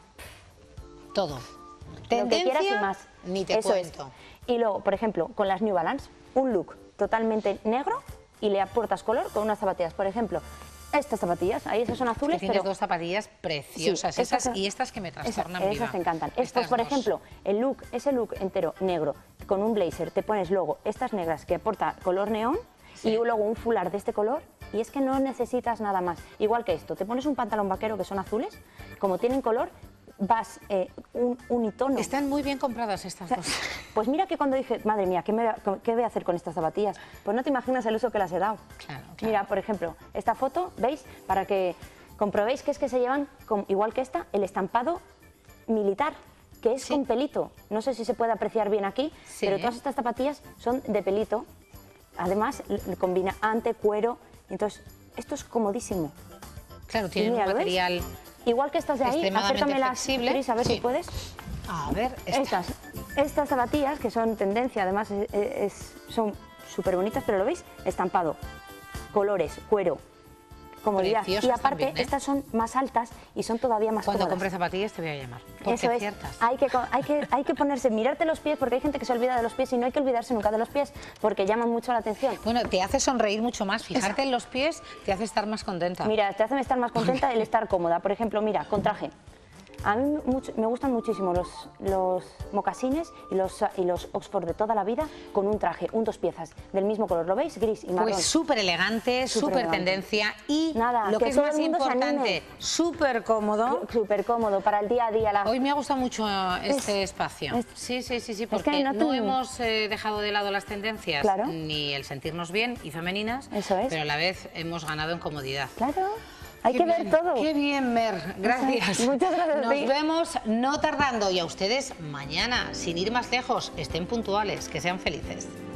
todo. lo que Tendencia, quieras y más. ni te Eso es. cuento. Y luego, por ejemplo, con las New Balance, un look totalmente negro y le aportas color con unas zapatillas. Por ejemplo, estas zapatillas, ahí esas son Es que azules, tienes pero... dos zapatillas preciosas, Sí, esas estas son- y estas que me Esa- trastornan esas viva. te encantan. Estos, Estas por dos. ejemplo, el look, ese look entero negro, con un blazer, te pones luego estas negras que aporta color neón y luego un fular de este color, y es que no necesitas nada más. Igual que esto, te pones un pantalón vaquero que son azules, como tienen color, vas eh, un unitono. Están muy bien compradas estas dos. Pues mira que cuando dije, madre mía, ¿qué, me, ¿qué voy a hacer con estas zapatillas? Pues no te imaginas el uso que las he dado. Claro, Mira, por ejemplo, esta foto, ¿veis? Para que comprobéis que es que se llevan, con- igual que esta, el estampado militar, que es con pelito. No sé si se puede apreciar bien aquí, Sí. pero todas estas zapatillas son de pelito. Además, l- combina ante, cuero, entonces esto es comodísimo. Claro, Y tienen mira, un ¿lo ves? material Igual que estas de ahí, extremadamente acércamelas, flexible. Cris, a ver Sí. si puedes. A ver, esta. Estas, estas zapatillas, que son tendencia, además es- es- son súper bonitas, pero lo veis, estampado, colores, cuero, comodidad. Preciosas Y aparte, también, ¿eh? estas son más altas y son todavía más Cuando cómodas. compre zapatillas te voy a llamar. Porque Eso es, ciertas. hay que, co- hay, que, hay que ponerse, mirarte los pies, porque hay gente que se olvida de los pies y no hay que olvidarse nunca de los pies, porque llaman mucho la atención. Bueno, te hace sonreír mucho más. Fijarte en los pies te hace estar más contenta. Mira, te hace estar más contenta el estar cómoda. Por ejemplo, mira, con traje. A mí mucho- me gustan muchísimo los, los mocasines y los, y los Oxford de toda la vida con un traje, un dos piezas, del mismo color. ¿Lo veis? Gris y marrón. Pues súper elegante, Súper súper elegante. tendencia y Nada, lo que, que es todo más el mundo se importante, anime. súper cómodo. Súper cómodo para el día a día. La... Hoy me ha gustado mucho eh, este Es- espacio. es- sí, sí, sí, sí, es porque que no no, te- hemos eh, dejado de lado las tendencias Claro. ni el sentirnos bien y femeninas, Eso es. pero a la vez hemos ganado en comodidad. Claro, hay Qué que bien, ver todo. Qué bien, Mer. Gracias. Muchas gracias a Nos ti. vemos no tardando y a ustedes mañana, sin ir más lejos, estén puntuales, que sean felices.